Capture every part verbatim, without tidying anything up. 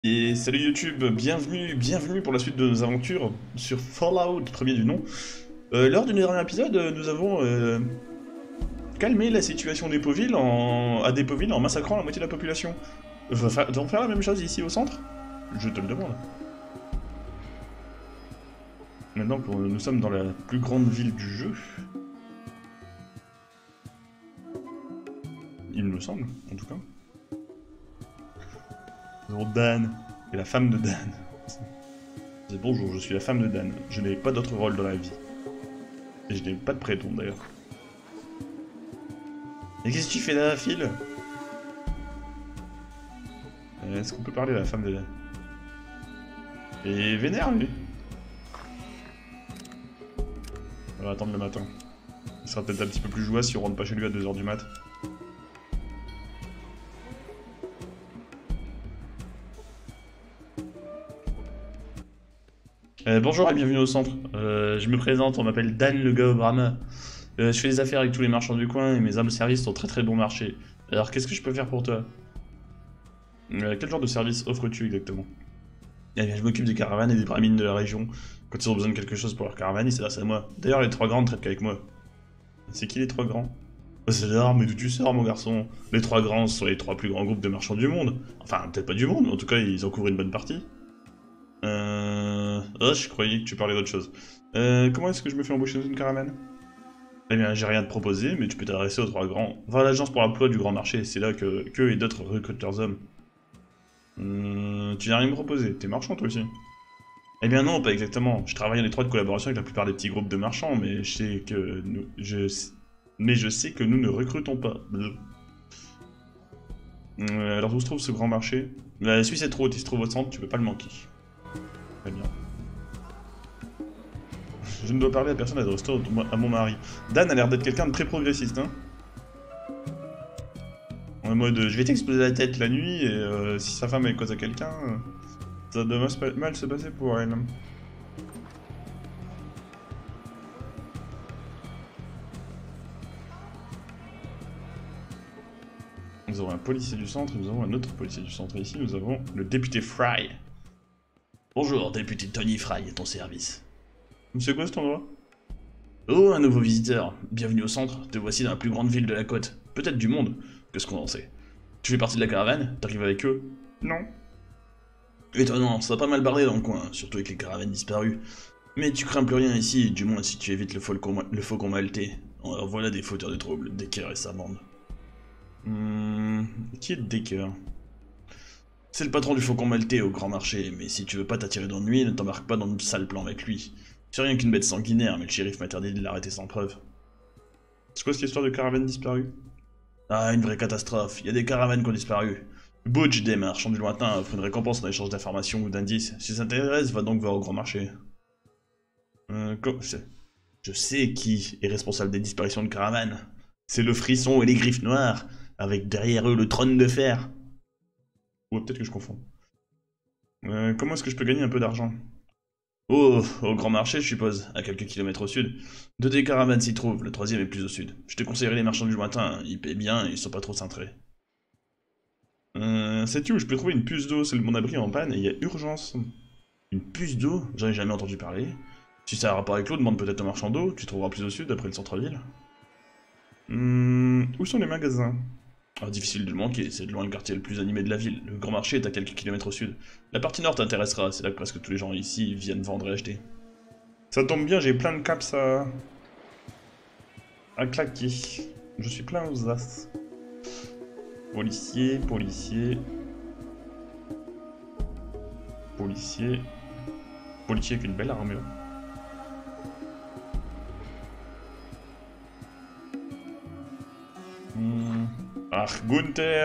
Et salut YouTube, bienvenue, bienvenue pour la suite de nos aventures sur Fallout, premier du nom. Euh, lors du dernier épisode, nous avons euh, calmé la situation d'Epoville en... à Depoville en massacrant la moitié de la population. Va fa- Devons faire la même chose ici au centre? Je te le demande. Maintenant que nous sommes dans la plus grande ville du jeu. Il me semble, en tout cas. Nous avons Dan et la femme de Dan. C'est bonjour, je suis la femme de Dan. Je n'ai pas d'autre rôle dans la vie. Et je n'ai pas de prénom d'ailleurs. Et qu'est-ce que tu fais là, Phil? euh, Est-ce qu'on peut parler à la femme de Dan? Et vénère lui. On va attendre le matin. Il sera peut-être un petit peu plus jouable si on rentre pas chez lui à deux heures du mat. Euh, bonjour et bienvenue au centre. Euh, je me présente, on m'appelle Dan le gars au Brahma. Euh, je fais des affaires avec tous les marchands du coin et mes âmes de service sont très très bon marché. Alors qu'est-ce que je peux faire pour toi? euh, Quel genre de service offres-tu exactement? Eh bien je m'occupe des caravanes et des bramines de la région. Quand ils ont besoin de quelque chose pour leur caravane, ils s'adressent à moi. D'ailleurs les trois grands ne traitent qu'avec moi. C'est qui les trois grands? Bah, c'est l'art, mais d'où tu sors mon garçon? Les trois grands sont les trois plus grands groupes de marchands du monde. Enfin peut-être pas du monde, mais en tout cas ils en couvrent une bonne partie. Euh... Oh, je croyais que tu parlais d'autre chose. Euh, comment est-ce que je me fais embaucher dans une caravane? Eh bien, j'ai rien à te proposer, mais tu peux t'adresser aux trois grands. Va à l'agence pour l'emploi du grand marché, c'est là que que et d'autres recrutent leurs hommes. Hum, tu n'as rien à me proposer, t'es marchand toi aussi? Eh bien non, pas exactement. Je travaille en étroite collaboration avec la plupart des petits groupes de marchands, mais je sais que nous... Je... Mais je sais que nous ne recrutons pas. Bleu. Euh, alors où se trouve ce grand marché? La Suisse est trop haute, il se trouve au centre, tu peux pas le manquer. Très bien. Je ne dois parler à personne à rester à mon mari. Dan a l'air d'être quelqu'un de très progressiste, hein. En mode, je vais t'exploser la tête la nuit, et euh, si sa femme est cause à quelqu'un, euh, ça doit mal, mal se passer pour elle. Nous avons un policier du centre, nous avons un autre policier du centre. Et ici, nous avons le député Fry. Bonjour, député Tony Fry, à ton service. C'est quoi cet endroit? Oh, un nouveau visiteur. Bienvenue au centre, te voici dans la plus grande ville de la côte. Peut-être du monde, que ce qu'on en sait. Tu fais partie de la caravane? T'arrives avec eux? Non. Étonnant, ça a pas mal bardé dans le coin, surtout avec les caravanes disparues. Mais tu crains plus rien ici, du moins si tu évites le faucon, le faucon maltais. Alors voilà des fauteurs de troubles, Decker et sa bande. Hmm, qui est Decker? C'est le patron du faucon maltais au grand marché, mais si tu veux pas t'attirer d'ennui, ne t'embarque pas dans de sales plans avec lui. C'est rien qu'une bête sanguinaire, mais le shérif m'a interdit de l'arrêter sans preuve. C'est quoi cette histoire de caravane disparue? Ah, une vraie catastrophe, il y a des caravanes qui ont disparu. Butch, des marchands du lointain, offre une récompense en échange d'informations ou d'indices. Si ça t'intéresse, va donc voir au grand marché. Euh, quoi Je sais qui est responsable des disparitions de caravanes. C'est le frisson et les griffes noires, avec derrière eux le trône de fer. Ou peut-être que je confonds. Euh, comment est-ce que je peux gagner un peu d'argent? Oh, au grand marché, je suppose, à quelques kilomètres au sud. Deux des caravanes s'y trouvent, le troisième est plus au sud. Je te conseillerais les marchands du lointain, ils paient bien et ils sont pas trop cintrés. Euh, sais-tu où je peux trouver une puce d'eau? C'est mon abri en panne et il y a urgence. Une puce d'eau? J'en ai jamais entendu parler. Si ça a un rapport avec l'eau, demande peut-être un marchand d'eau, tu trouveras plus au sud, après le centre-ville. Hum, où sont les magasins? Ah, difficile de le manquer, c'est de loin le quartier le plus animé de la ville. Le grand marché est à quelques kilomètres au sud. La partie nord t'intéressera, c'est là que presque tous les gens ici viennent vendre et acheter. Ça tombe bien, j'ai plein de caps à... à claquer. Je suis plein aux as. Policier, policier... Policier... Policier avec une belle armure. Hmm. Ah, Gunther.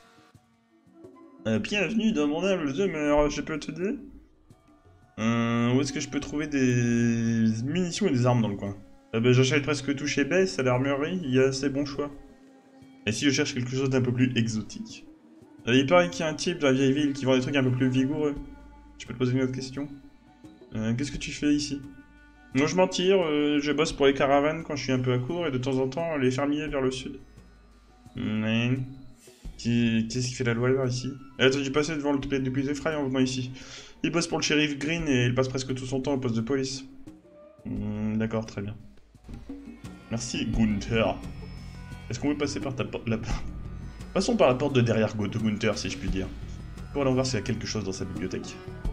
Euh, bienvenue dans mon humble demeure, je peux te dire? euh, Où est-ce que je peux trouver des munitions et des armes dans le coin? euh, bah, J'achète presque tout chez Bess, à l'armurerie, il y a assez bon choix. Et si je cherche quelque chose d'un peu plus exotique? euh, Il paraît qu'il y a un type dans la vieille ville qui vend des trucs un peu plus vigoureux. Je peux te poser une autre question? euh, Qu'est-ce que tu fais ici? Moi je m'en tire, euh, je bosse pour les caravanes quand je suis un peu à court et de temps en temps les fermiers vers le sud. Mais... Qui... Qu'est-ce qui fait la loi ici? Elle a dû passer devant le député Fry en venant ici. Il bosse pour le shérif Green et il passe presque tout son temps au poste de police. Hmm, d'accord, très bien. Merci, Gunther. Est-ce qu'on peut passer par ta porte là-bas? Passons par la porte de derrière de Gunther, si je puis dire. Pour aller voir s'il y a quelque chose dans sa bibliothèque.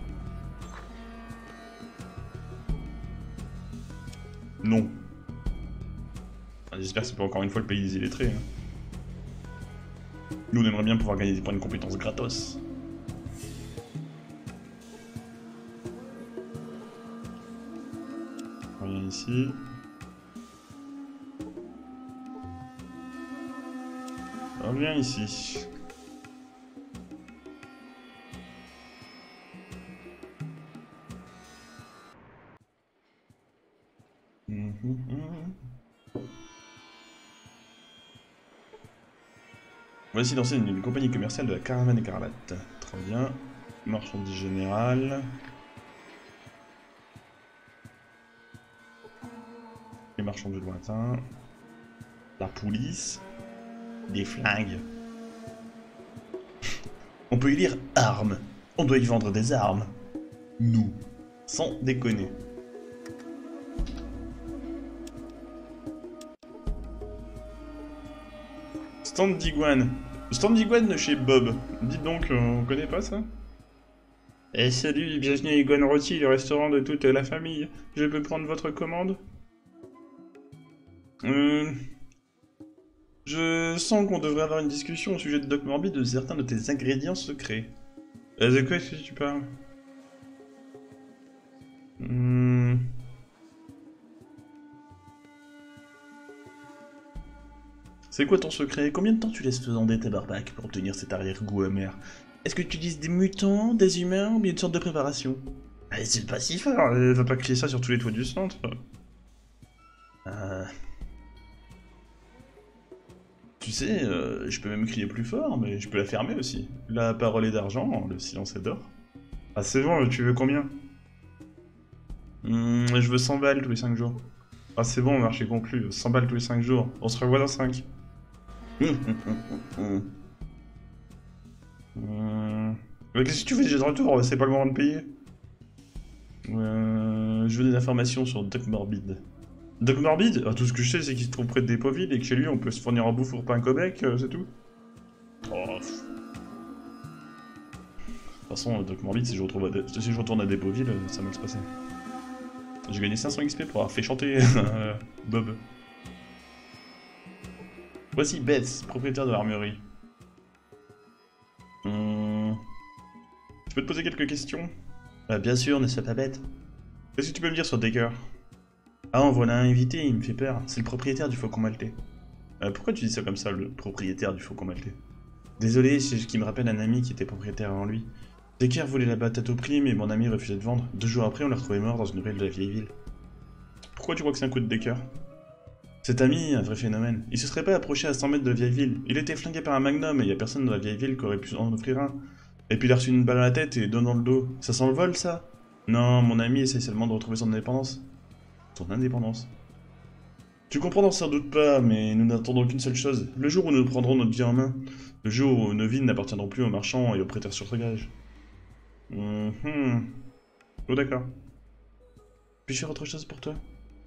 Non. J'espère que c'est pas encore une fois le pays des illettrés. Hein. Nous, on aimerait bien pouvoir gagner des points de compétences gratos. Rien ici. Reviens ici. Mmh, mmh. Voici lancer une, une compagnie commerciale de la Caravane Écarlate. Très bien. Marchandise générale. Les marchands du lointain. La police. Des flingues. On peut y lire armes. On doit y vendre des armes. Nous. Sans déconner. Stand d'iguane. Stand d'iguane de chez Bob. Dites donc, on connaît pas ça? Eh salut, bienvenue à Iguane Rôti, le restaurant de toute la famille. Je peux prendre votre commande? Euh... Je sens qu'on devrait avoir une discussion au sujet de Doc Morbid de certains de tes ingrédients secrets. Euh, de quoi est-ce que tu parles? Hmm... C'est quoi ton secret? Combien de temps tu laisses faisander ta barbaque pour obtenir cet arrière-goût amer? Est-ce que tu utilises des mutants, des humains ou bien une sorte de préparation? Allez, c'est pas si fort, euh, va pas crier ça sur tous les toits du centre. Euh... Tu sais, euh, je peux même crier plus fort, mais je peux la fermer aussi. La parole est d'argent, le silence est d'or. Ah c'est bon, tu veux combien? hmm, Je veux cent balles tous les cinq jours. Ah c'est bon, marché conclu, cent balles tous les cinq jours. On se revoit dans cinq. Hum, Mais qu'est-ce que tu fais déjà de retour? C'est pas le moment de payer. Euh, je veux des informations sur Doc Morbid. Doc Morbid? Ah, tout ce que je sais, c'est qu'il se trouve près de Dépoville et que chez lui, on peut se fournir en bouffe pour pain Québec, euh, c'est tout. Oh. De toute façon, Doc Morbid, si je, retrouve à si je retourne à Dépoville, ça va mal se passer. J'ai gagné cinq cents X P pour avoir fait chanter euh, Bob. Voici Beth, propriétaire de l'armurerie. Hum... Je peux te poser quelques questions? Ah, bien sûr, ne sois pas bête. Qu'est-ce que tu peux me dire sur Decker? Ah, en voilà un invité, il me fait peur. C'est le propriétaire du Faucon Maltais. Euh, pourquoi tu dis ça comme ça, le propriétaire du Faucon Maltais? Désolé, c'est ce qui me rappelle un ami qui était propriétaire avant lui. Decker voulait la battre à tout prix, mais mon ami refusait de vendre. Deux jours après, on l'a retrouvé mort dans une ruelle de la vieille ville. Pourquoi tu crois que c'est un coup de Decker? Cet ami, un vrai phénomène. Il se serait pas approché à cent mètres de la vieille ville. Il était flingué par un magnum et il y a personne dans la vieille ville qui aurait pu en offrir un. Et puis il a reçu une balle à la tête et deux dans le dos. Ça sent le vol, ça? Non, mon ami essaie seulement de retrouver son indépendance. Son indépendance. Tu comprends sans doute pas, mais nous n'attendons qu'une seule chose. Le jour où nous prendrons notre vie en main. Le jour où nos vies n'appartiendront plus aux marchands et aux prêteurs sur gage. Hum hum. Oh d'accord. Puis-je faire autre chose pour toi?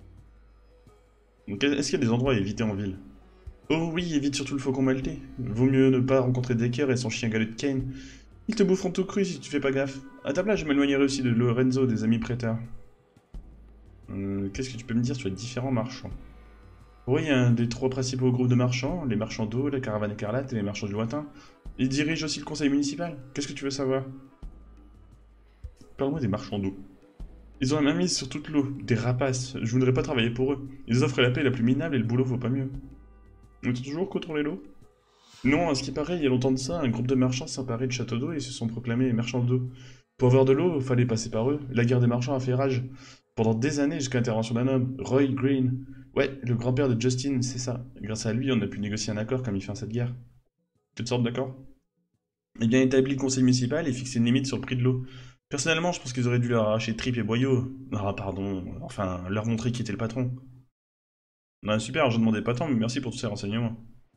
Est-ce qu'il y a des endroits à éviter en ville? Oh oui, évite surtout le Faucon Maltais. Vaut mieux ne pas rencontrer Decker et son chien galet de Kane. Ils te boufferont tout cru si tu fais pas gaffe. À ta place, je m'éloignerai aussi de Lorenzo, des amis prêteurs. Euh, Qu'est-ce que tu peux me dire sur les différents marchands? Oui, il y a un des trois principaux groupes de marchands, les marchands d'eau, la Caravane Écarlate et les marchands du lointain. Ils dirigent aussi le conseil municipal. Qu'est-ce que tu veux savoir? Parle-moi des marchands d'eau. Ils ont la main mise sur toute l'eau, des rapaces. Je voudrais pas travailler pour eux. Ils offrent la paix la plus minable et le boulot vaut pas mieux. On est toujours contrôler l'eau? Non, à ce qui paraît, il y a longtemps de ça, un groupe de marchands s'est emparé de châteaux d'eau et se sont proclamés marchands d'eau. Pour avoir de l'eau, il fallait passer par eux. La guerre des marchands a fait rage. Pendant des années, jusqu'à l'intervention d'un homme, Roy Green. Ouais, le grand-père de Justin, c'est ça. Grâce à lui, on a pu négocier un accord comme il fait cette guerre. Toutes sortes d'accords. Eh bien, établi le conseil municipal et fixé une limite sur le prix de l'eau. Personnellement, je pense qu'ils auraient dû leur arracher tripes et boyaux. Ah, pardon, enfin, leur montrer qui était le patron. Ah, super, je ne demandais pas tant, mais merci pour tous ces renseignements.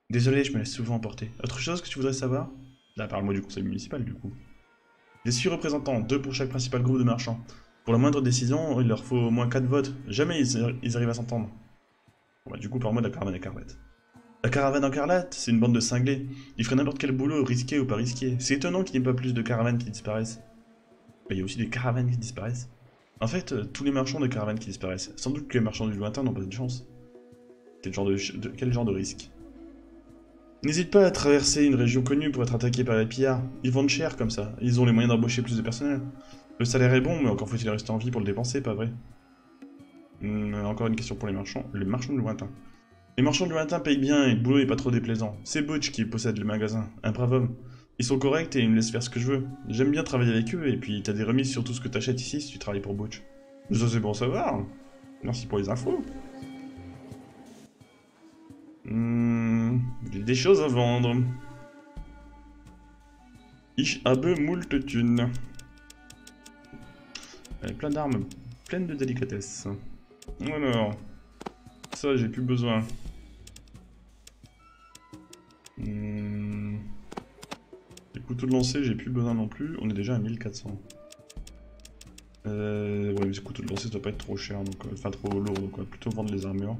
Désolé, je me laisse souvent emporter. Autre chose que tu voudrais savoir? Là, parle-moi du conseil municipal, du coup. Les six représentants, deux pour chaque principal groupe de marchands. Pour la moindre décision, il leur faut au moins quatre votes. Jamais ils, ils arrivent à s'entendre. Bon, bah, du coup, parle-moi de la caravane écarlate. La caravane écarlate, c'est une bande de cinglés. Ils feraient n'importe quel boulot, risqué ou pas risqué. C'est étonnant qu'il n'y ait pas plus de caravanes qui disparaissent. Bah, il y a aussi des caravanes qui disparaissent. En fait, euh, tous les marchands de caravanes qui disparaissent. Sans doute que les marchands du lointain n'ont pas de chance. Quel genre de, de, quel genre de risque? N'hésite pas à traverser une région connue pour être attaqué par les pillards. Ils vendent cher comme ça. Ils ont les moyens d'embaucher plus de personnel. Le salaire est bon, mais encore faut-il rester en vie pour le dépenser, pas vrai? Hum, Encore une question pour les marchands. Les marchands du lointain. Les marchands du lointain payent bien et le boulot est pas trop déplaisant. C'est Butch qui possède le magasin, un brave homme. Ils sont corrects et ils me laissent faire ce que je veux. J'aime bien travailler avec eux et puis t'as des remises sur tout ce que t'achètes ici si tu travailles pour Butch. Ça c'est bon à savoir. Merci pour les infos. Hmm, des choses à vendre. Ich habe moult thunes. Avec plein d'armes, pleines de délicatesse. Alors, ça j'ai plus besoin. Hmm. Les couteaux de lancer, j'ai plus besoin non plus. On est déjà à mille quatre cents. Euh, ouais, mais ces couteaux de lancer, ça doit pas être trop cher, donc, euh, enfin trop lourd, donc on va plutôt vendre les armures.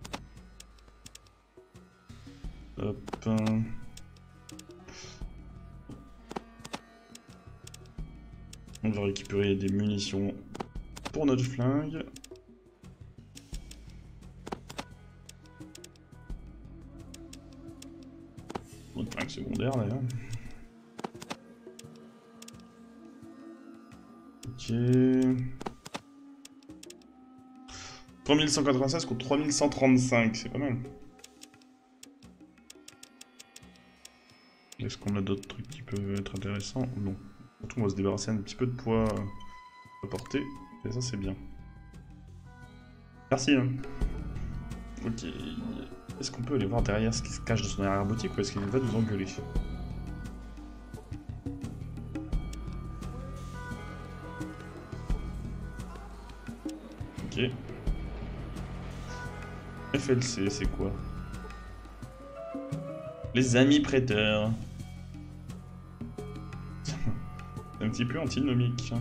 Hop. On va récupérer des munitions pour notre flingue. Notre flingue secondaire d'ailleurs. Ok. trois mille cent quatre-vingt-seize contre trois mille cent trente-cinq, c'est pas mal. Est-ce qu'on a d'autres trucs qui peuvent être intéressants? Non. Surtout on va se débarrasser un petit peu de poids à porter. Et ça c'est bien. Merci. Hein. Ok. Est-ce qu'on peut aller voir derrière ce qui se cache dans son arrière-boutique ou est-ce qu'il va nous engueuler? Ok. F L C, c'est quoi? Les amis prêteurs. C'est un petit peu antinomique.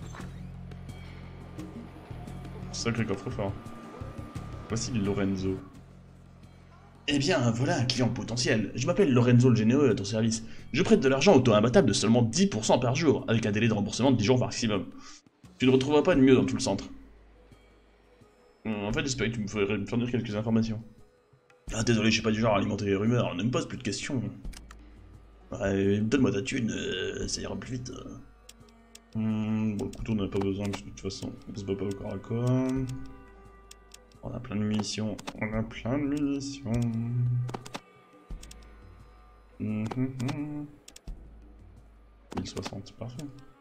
Sacré coffre-fort. Voici Lorenzo. Eh bien, voilà un client potentiel. Je m'appelle Lorenzo le Généreux à ton service. Je prête de l'argent au taux imbattable de seulement dix pour cent par jour, avec un délai de remboursement de dix jours maximum. Tu ne retrouveras pas de mieux dans tout le centre. En fait, j'espérais que tu me ferais me fournir quelques informations. Ah, désolé, je suis pas du genre à alimenter les rumeurs, ne me pose plus de questions. Ouais, donne-moi ta thune, euh, ça ira plus vite. Hum, bon, le couteau, on n'en a pas besoin, parce que de toute façon, on se bat pas au corps à corps. On a plein de munitions, on a plein de munitions. Mmh, mmh. mille soixante, parfait.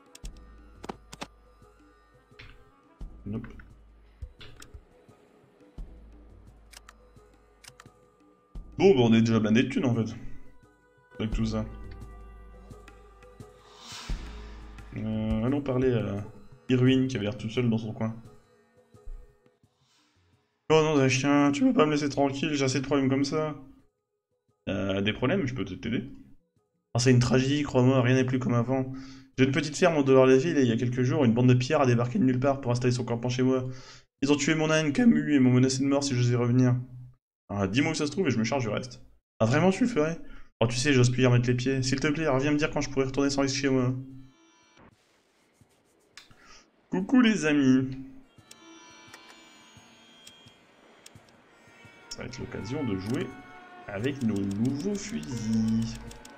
Nope. Bon, bah on est déjà blindé de thunes en fait. Avec tout ça. Euh, allons parler à Irwin qui avait l'air tout seul dans son coin. Oh non, un chien, tu peux pas me laisser tranquille, j'ai assez de problèmes comme ça. Euh, des problèmes, je peux t'aider. Oh, c'est une tragédie, crois-moi, rien n'est plus comme avant. J'ai une petite ferme au dehors de la ville et il y a quelques jours, une bande de pillards a débarqué de nulle part pour installer son campement chez moi. Ils ont tué mon âne Camus et m'ont menacé de mort si j'osais revenir. Ah, dis-moi où ça se trouve et je me charge du reste. Ah, vraiment, tu le ferais? Oh, tu sais, j'ose plus y remettre les pieds. S'il te plaît, reviens me dire quand je pourrais retourner sans risque chez moi. Coucou les amis. Ça va être l'occasion de jouer avec nos nouveaux fusils.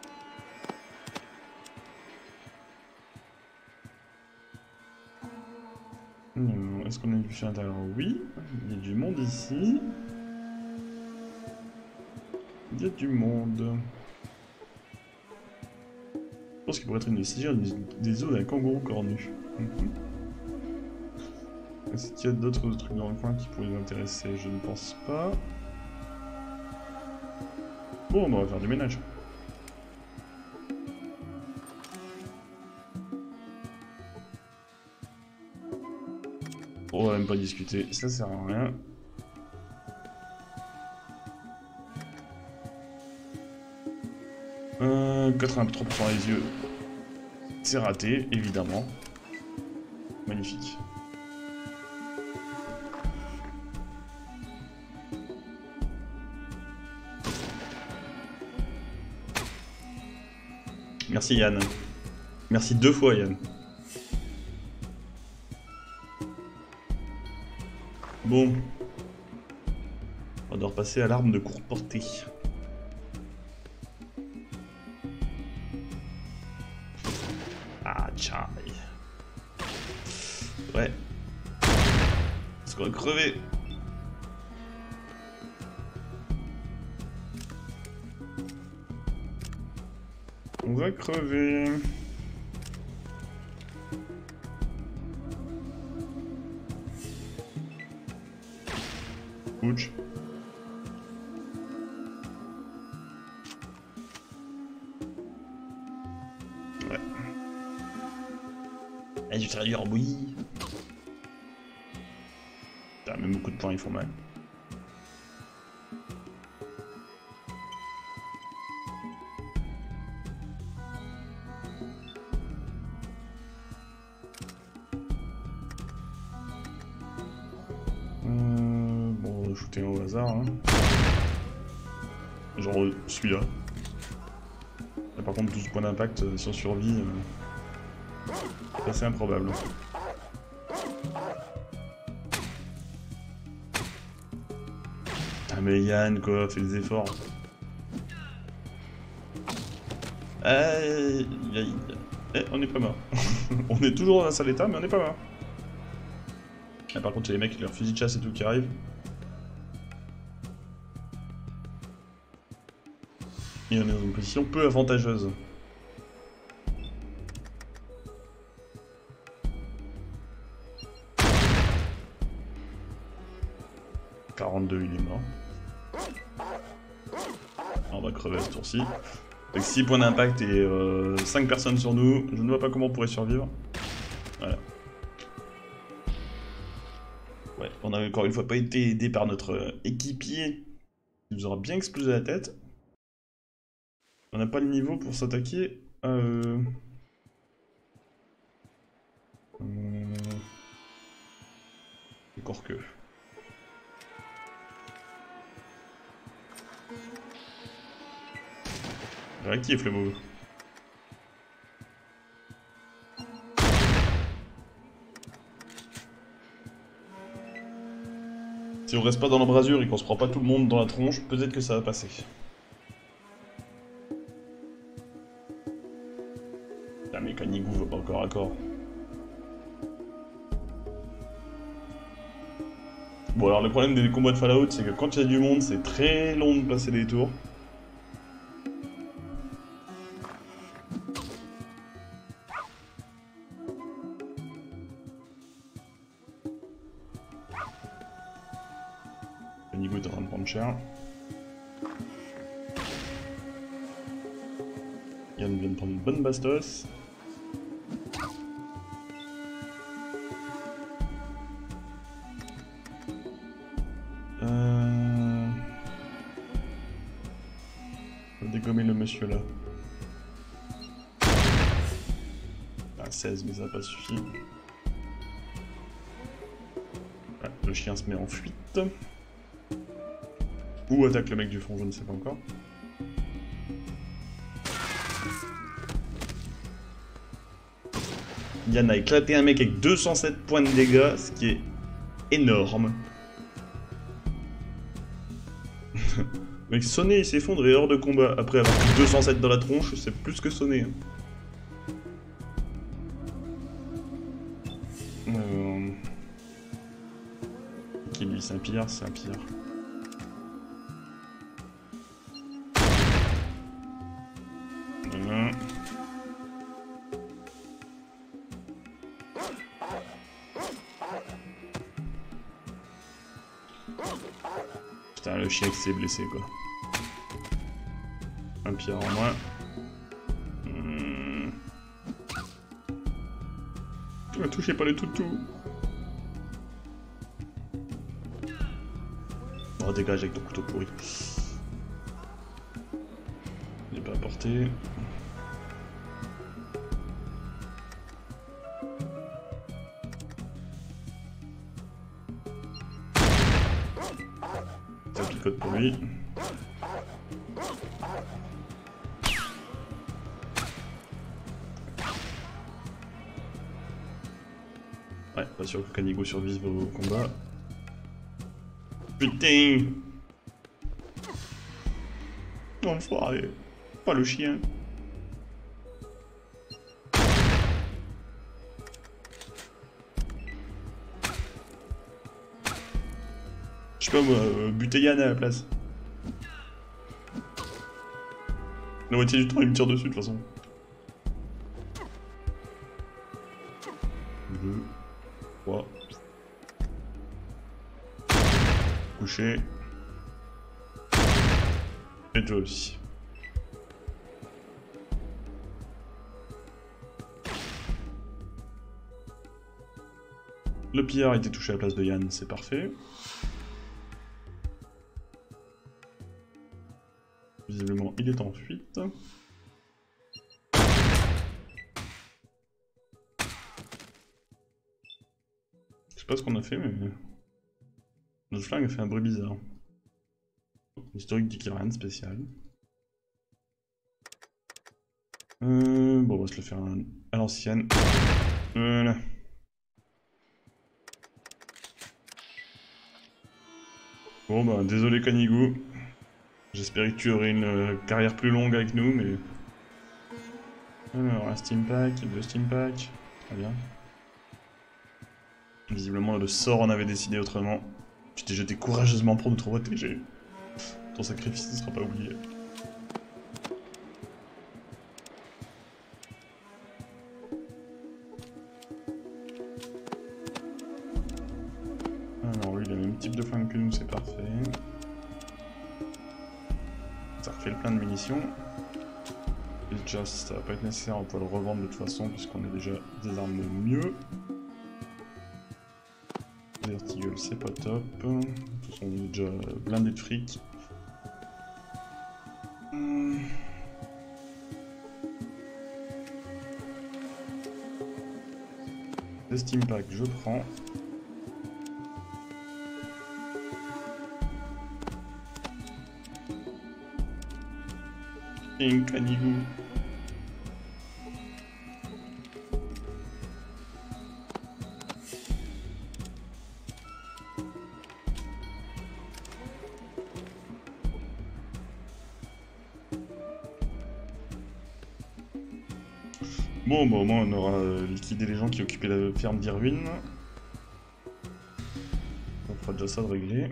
Est-ce qu'on a du chien à l'intérieur? Oui. Il y a du monde ici. Il y a du monde. Je pense qu'il pourrait être une décision des os d'un kangourou cornu. Mm-hmm. Est-ce qu'il y a d'autres trucs dans le coin qui pourraient nous intéresser? Je ne pense pas. Bon, on va faire du ménage. On va même pas discuter, ça sert à rien. quatre-vingt-trois pour cent des yeux. C'est raté, évidemment. Magnifique. Merci Yann. Merci deux fois Yann. Bon. On doit repasser à l'arme de courte portée. Ah, Charlie. Ouais. Parce qu'on va crever. On va crever. Ouch. Ouais. Et du traduire, oui. Putain, même beaucoup de points, ils font mal. Shooter au hasard, hein. Genre celui-là. Par contre douze points d'impact euh, sur survie, euh, c'est assez improbable. Ah mais Yann quoi, fais des efforts. Aïe, aïe. Eh, on est pas mort. On est toujours dans un sale état mais on est pas mort. Ah, par contre il y a les mecs avec leurs fusils de chasse et tout qui arrivent. Et on est dans une position peu avantageuse. quarante-deux, il est mort. On va crever à ce tour-ci. Avec six points d'impact et euh, cinq personnes sur nous, je ne vois pas comment on pourrait survivre. Voilà. Ouais, on n'a encore une fois pas été aidé par notre équipier qui nous aura bien explosé la tête. On n'a pas le niveau pour s'attaquer. Euh... Euh... Encore que. Réactif le move. Si on reste pas dans l'embrasure et qu'on se prend pas tout le monde dans la tronche, peut-être que ça va passer. La mécanique vous va pas encore à corps. Bon alors le problème des combats de Fallout c'est que quand il y a du monde c'est très long de passer des tours. Le niveau est en train de prendre cher. Yann vient de prendre une bonne bastos. Euh... On va dégommer le monsieur là. Ah, seize, mais ça n'a pas suffi. Ouais, le chien se met en fuite. Ou attaque le mec du fond, je ne sais pas encore. Yann a éclaté un mec avec deux cent sept points de dégâts, ce qui est énorme. Le mec sonné, il s'effondre et hors de combat. Après avoir pris deux cent sept dans la tronche, c'est plus que sonné. Hein. Euh... Qui lui, c'est un pillard, c'est un pillard. Voilà. Putain, le chien qui s'est blessé quoi. Un pierre en moins. Hmm. Ne touchez pas les toutous. Oh, dégage avec ton couteau pourri. Il n'est pas à portée. un petit code pour lui. Ouais, pas sûr que Canigo survive au combat. Putain! Enfoiré! Pas le chien! Je sais pas moi, euh, buter Yann à la place. La moitié du temps il me tire dessus de toute façon. Deux. Trois. Couché. Et toi aussi. Le pillard a été touché à la place de Yann, c'est parfait. Visiblement, il est en fuite. Je sais pas ce qu'on a fait, mais... notre flingue a fait un bruit bizarre. L'historique dit qu'il n'y a rien de spécial. Euh, bon, on va se le faire à l'ancienne. Voilà. Bon bah, désolé Canigou. J'espérais que tu aurais une euh, carrière plus longue avec nous, mais... Alors, un steam pack, deux steam packs. Très bien. Visiblement, le sort en avait décidé autrement. Tu t'es jeté courageusement pour nous protéger. Ton sacrifice ne sera pas oublié. Alors lui, il a le même type de flingue que nous, c'est parfait. Ça refait le plein de munitions. Et déjà, ça va pas être nécessaire, on peut le revendre de toute façon, puisqu'on a déjà des armes mieux. Vertigal, c'est pas top. De toute façon, on est déjà blindé de fric. Hum. Les steam packs, je prends. Et un canigou. Bon, bah au moins on aura liquidé les gens qui occupaient la ferme d'Irwin. Ça fera déjà ça de régler.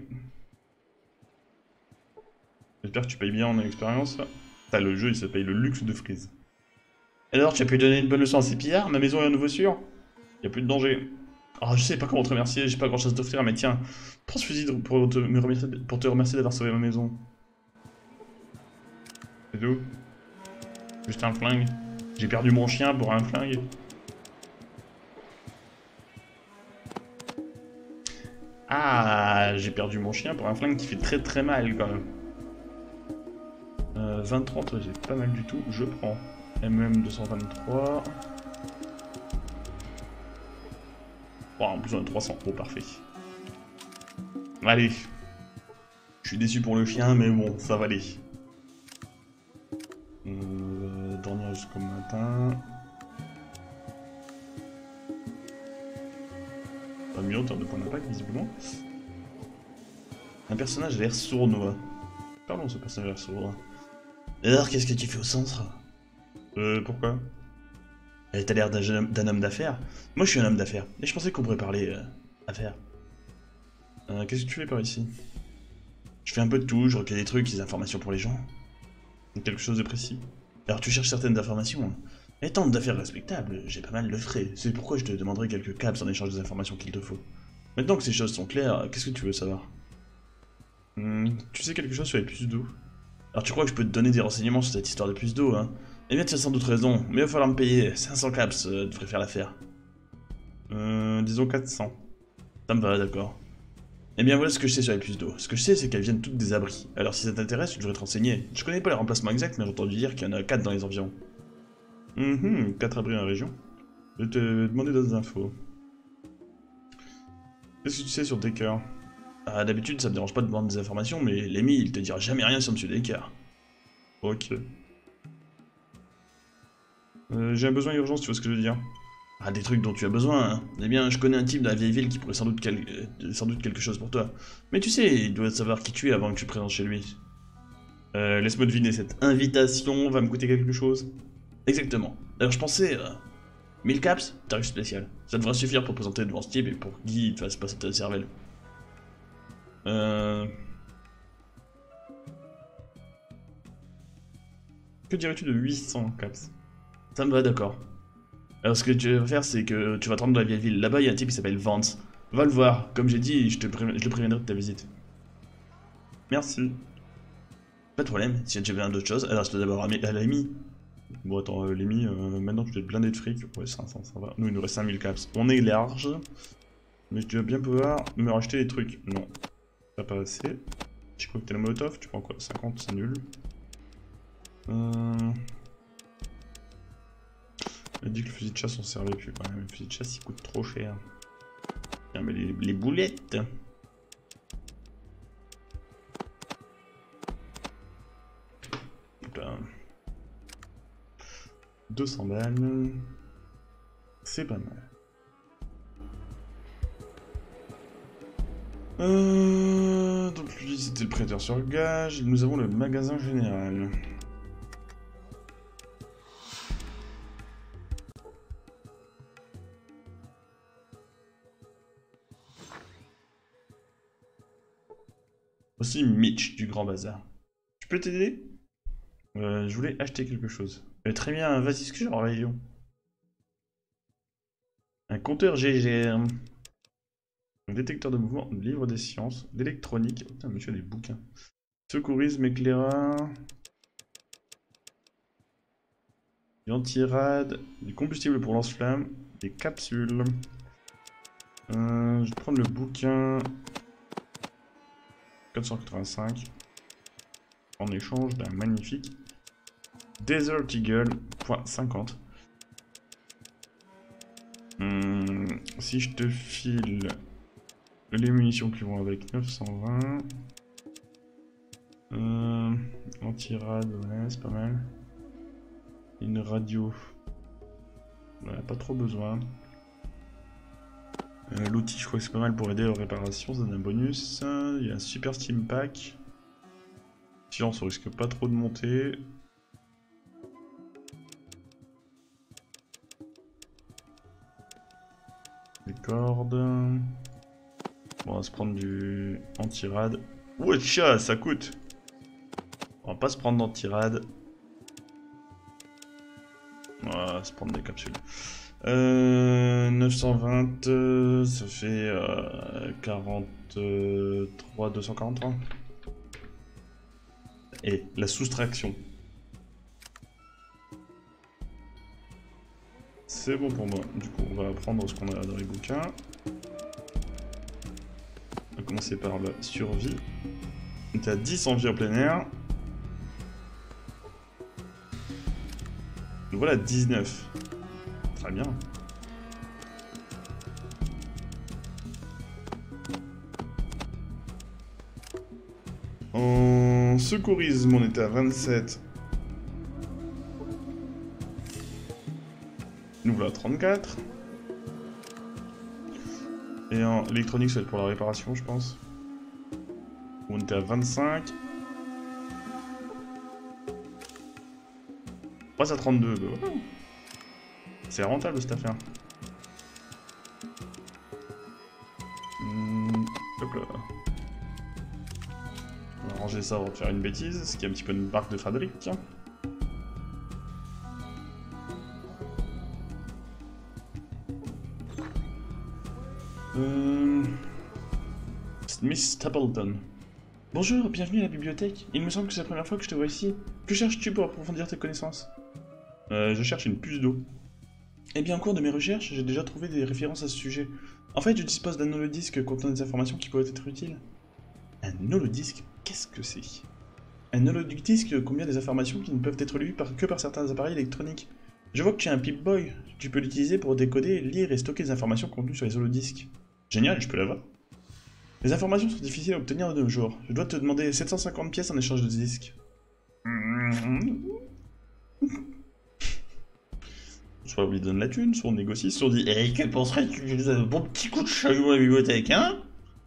J'espère que tu payes bien en expérience. T'as le jeu, il se paye le luxe de Freeze. Alors, tu as pu donner une bonne leçon à ces pillards? Ma maison est à nouveau sûre? Y'a plus de danger. Ah, oh, je sais pas comment te remercier, j'ai pas grand chose à t'offrir, mais tiens, prends ce fusil pour te, me remercier, pour te remercier d'avoir sauvé ma maison. C'est tout? Juste un flingue. J'ai perdu mon chien pour un flingue. Ah, j'ai perdu mon chien pour un flingue qui fait très très mal quand même. Euh, vingt trente, c'est pas mal du tout, je prends. M M deux cent vingt-trois. Oh, en plus on a trois cents, oh parfait. Allez. Je suis déçu pour le chien, mais bon, ça va aller. Euh, dormir jusqu'au matin. Pas mieux en termes de points d'impact, visiblement. Un personnage a l'air sournois. Pardon, ce personnage a l'air sourd. Alors, qu'est-ce que tu fais au centre? Euh, pourquoi? T'as l'air d'un homme d'affaires. Moi, je suis un homme d'affaires. Et je pensais qu'on pourrait parler euh, affaires. Euh, qu'est-ce que tu fais par ici? Je fais un peu de tout, je recueille des trucs, des informations pour les gens. Quelque chose de précis. Alors, tu cherches certaines informations. Étant homme d'affaires respectable, j'ai pas mal de frais. C'est pourquoi je te demanderai quelques caps en échange des informations qu'il te faut. Maintenant que ces choses sont claires, qu'est-ce que tu veux savoir? hmm, Tu sais quelque chose sur les puces d'eau? Alors tu crois que je peux te donner des renseignements sur cette histoire de puces d'eau, hein? Eh bien tu as sans doute raison, mais il va falloir me payer. cinq cents caps euh, devrait faire l'affaire. Euh, disons quatre cents. Ça me va, d'accord. Eh bien voilà ce que je sais sur les puces d'eau. Ce que je sais, c'est qu'elles viennent toutes des abris. Alors si ça t'intéresse, tu devrais te renseigner. Je connais pas les remplacements exacts, mais j'ai entendu dire qu'il y en a quatre dans les environs. Hum hum, quatre abris dans la région. Je vais te demander d'autres infos. Qu'est-ce que tu sais sur Decker? Ah, d'habitude, ça me dérange pas de demander des informations, mais Lemmy, il te dira jamais rien sur Monsieur Descartes. Ok. Euh, J'ai un besoin urgent, si tu vois ce que je veux dire. Ah, des trucs dont tu as besoin, hein. Eh bien, je connais un type de la vieille ville qui pourrait sans doute, quel... euh, sans doute quelque chose pour toi. Mais tu sais, il doit savoir qui tu es avant que tu te présentes chez lui. Euh, laisse-moi deviner, cette invitation va me coûter quelque chose. Exactement. Alors je pensais... Euh... mille caps, tarif spécial. Ça devrait suffire pour présenter devant Steve et pour que Guy te fasse passer ta cervelle. Euh... Que dirais-tu de huit cents caps? Ça me va, d'accord. Alors ce que tu vas faire, c'est que tu vas te rendre dans la vieille ville. Là-bas, il y a un type qui s'appelle Vance. Va le voir. Comme j'ai dit, je, te pré... je le préviendrai de ta visite. Merci. Pas de problème, si tu veux d'autres choses. Alors je te d'abord à l'ami. Bon attends, euh, Lemmy, euh, maintenant tu es blindé de fric. Ouais, cinq cents, ça va. Nous, il nous reste cinq mille caps. On est large. Mais tu vas bien pouvoir me racheter des trucs. Non. T'as pas assez. Je crois que t'es la molotov. Tu prends quoi? cinquante, c'est nul. Euh... Elle dit que le fusil de chasse on servait plus quand même. Le fusil de chasse il coûte trop cher. Tiens, mais les, les boulettes. Putain. deux cents balles. C'est pas mal. Euh, donc lui c'était le prêteur sur gage. Nous avons le magasin général. Aussi Mitch du Grand Bazar. Je peux t'aider? euh, Je voulais acheter quelque chose. Euh, très bien, vas-y, ce que j'ai en rayon. Un compteur G G R. Un détecteur de mouvement, livre des sciences, d'électronique. Oh, putain, monsieur, des bouquins. Secourisme, éclaireur. Du anti-rad, du combustible pour lance-flamme, des capsules. Euh, je vais prendre le bouquin. quatre cent quatre-vingt-cinq. En échange d'un magnifique Desert Eagle .cinquante. Hum, si je te file les munitions qui vont avec neuf cent vingt. Euh, Anti-rad, ouais, c'est pas mal. Une radio. Ouais, pas trop besoin. Euh, L'outil, je crois que c'est pas mal pour aider aux réparations, ça donne un bonus. Il y a un super steam pack. Silence, on risque pas trop de monter. Les cordes. Bon, on va se prendre du anti-rad. Wesh, ça coûte. On va pas se prendre d'anti-rad. On va se prendre des capsules. Euh, neuf cent vingt, euh, ça fait euh, quarante-trois, deux cent quarante-trois. Et la soustraction. C'est bon pour moi. Du coup, on va prendre ce qu'on a dans les bouquins. On va commencer par la survie. On est à dix en vie en plein air. Nous voilà dix-neuf. Très bien. En secourisme, on était à vingt-sept. Nous voilà à trente-quatre. Et en électronique, ça va être pour la réparation, je pense. On était à vingt-cinq. On passe à trente-deux. Bah voilà. C'est rentable cette affaire. Mmh, hop là. On va ranger ça avant de faire une bêtise, ce qui est un petit peu une marque de fabrique. Euh... Miss Stapleton. Bonjour, bienvenue à la bibliothèque. Il me semble que c'est la première fois que je te vois ici. Que cherches-tu pour approfondir tes connaissances? euh, Je cherche une puce d'eau. Eh bien, au cours de mes recherches, j'ai déjà trouvé des références à ce sujet. En fait, je dispose d'un holodisque contenant des informations qui pourraient être utiles. Un holodisque? Qu'est-ce que c'est? Un holodisque contient des informations qui ne peuvent être lues par, que par certains appareils électroniques. Je vois que tu es un Pip-Boy. Tu peux l'utiliser pour décoder, lire et stocker des informations contenues sur les holodisques. Génial, je peux l'avoir. Les informations sont difficiles à obtenir de nos jours. Je dois te demander sept cent cinquante pièces en échange de disques. Soit on lui donne la thune, soit on négocie, soit on dit « Eh, quel penserais-tu utiliser un bon petit coup de chalut à la bibliothèque, hein ?»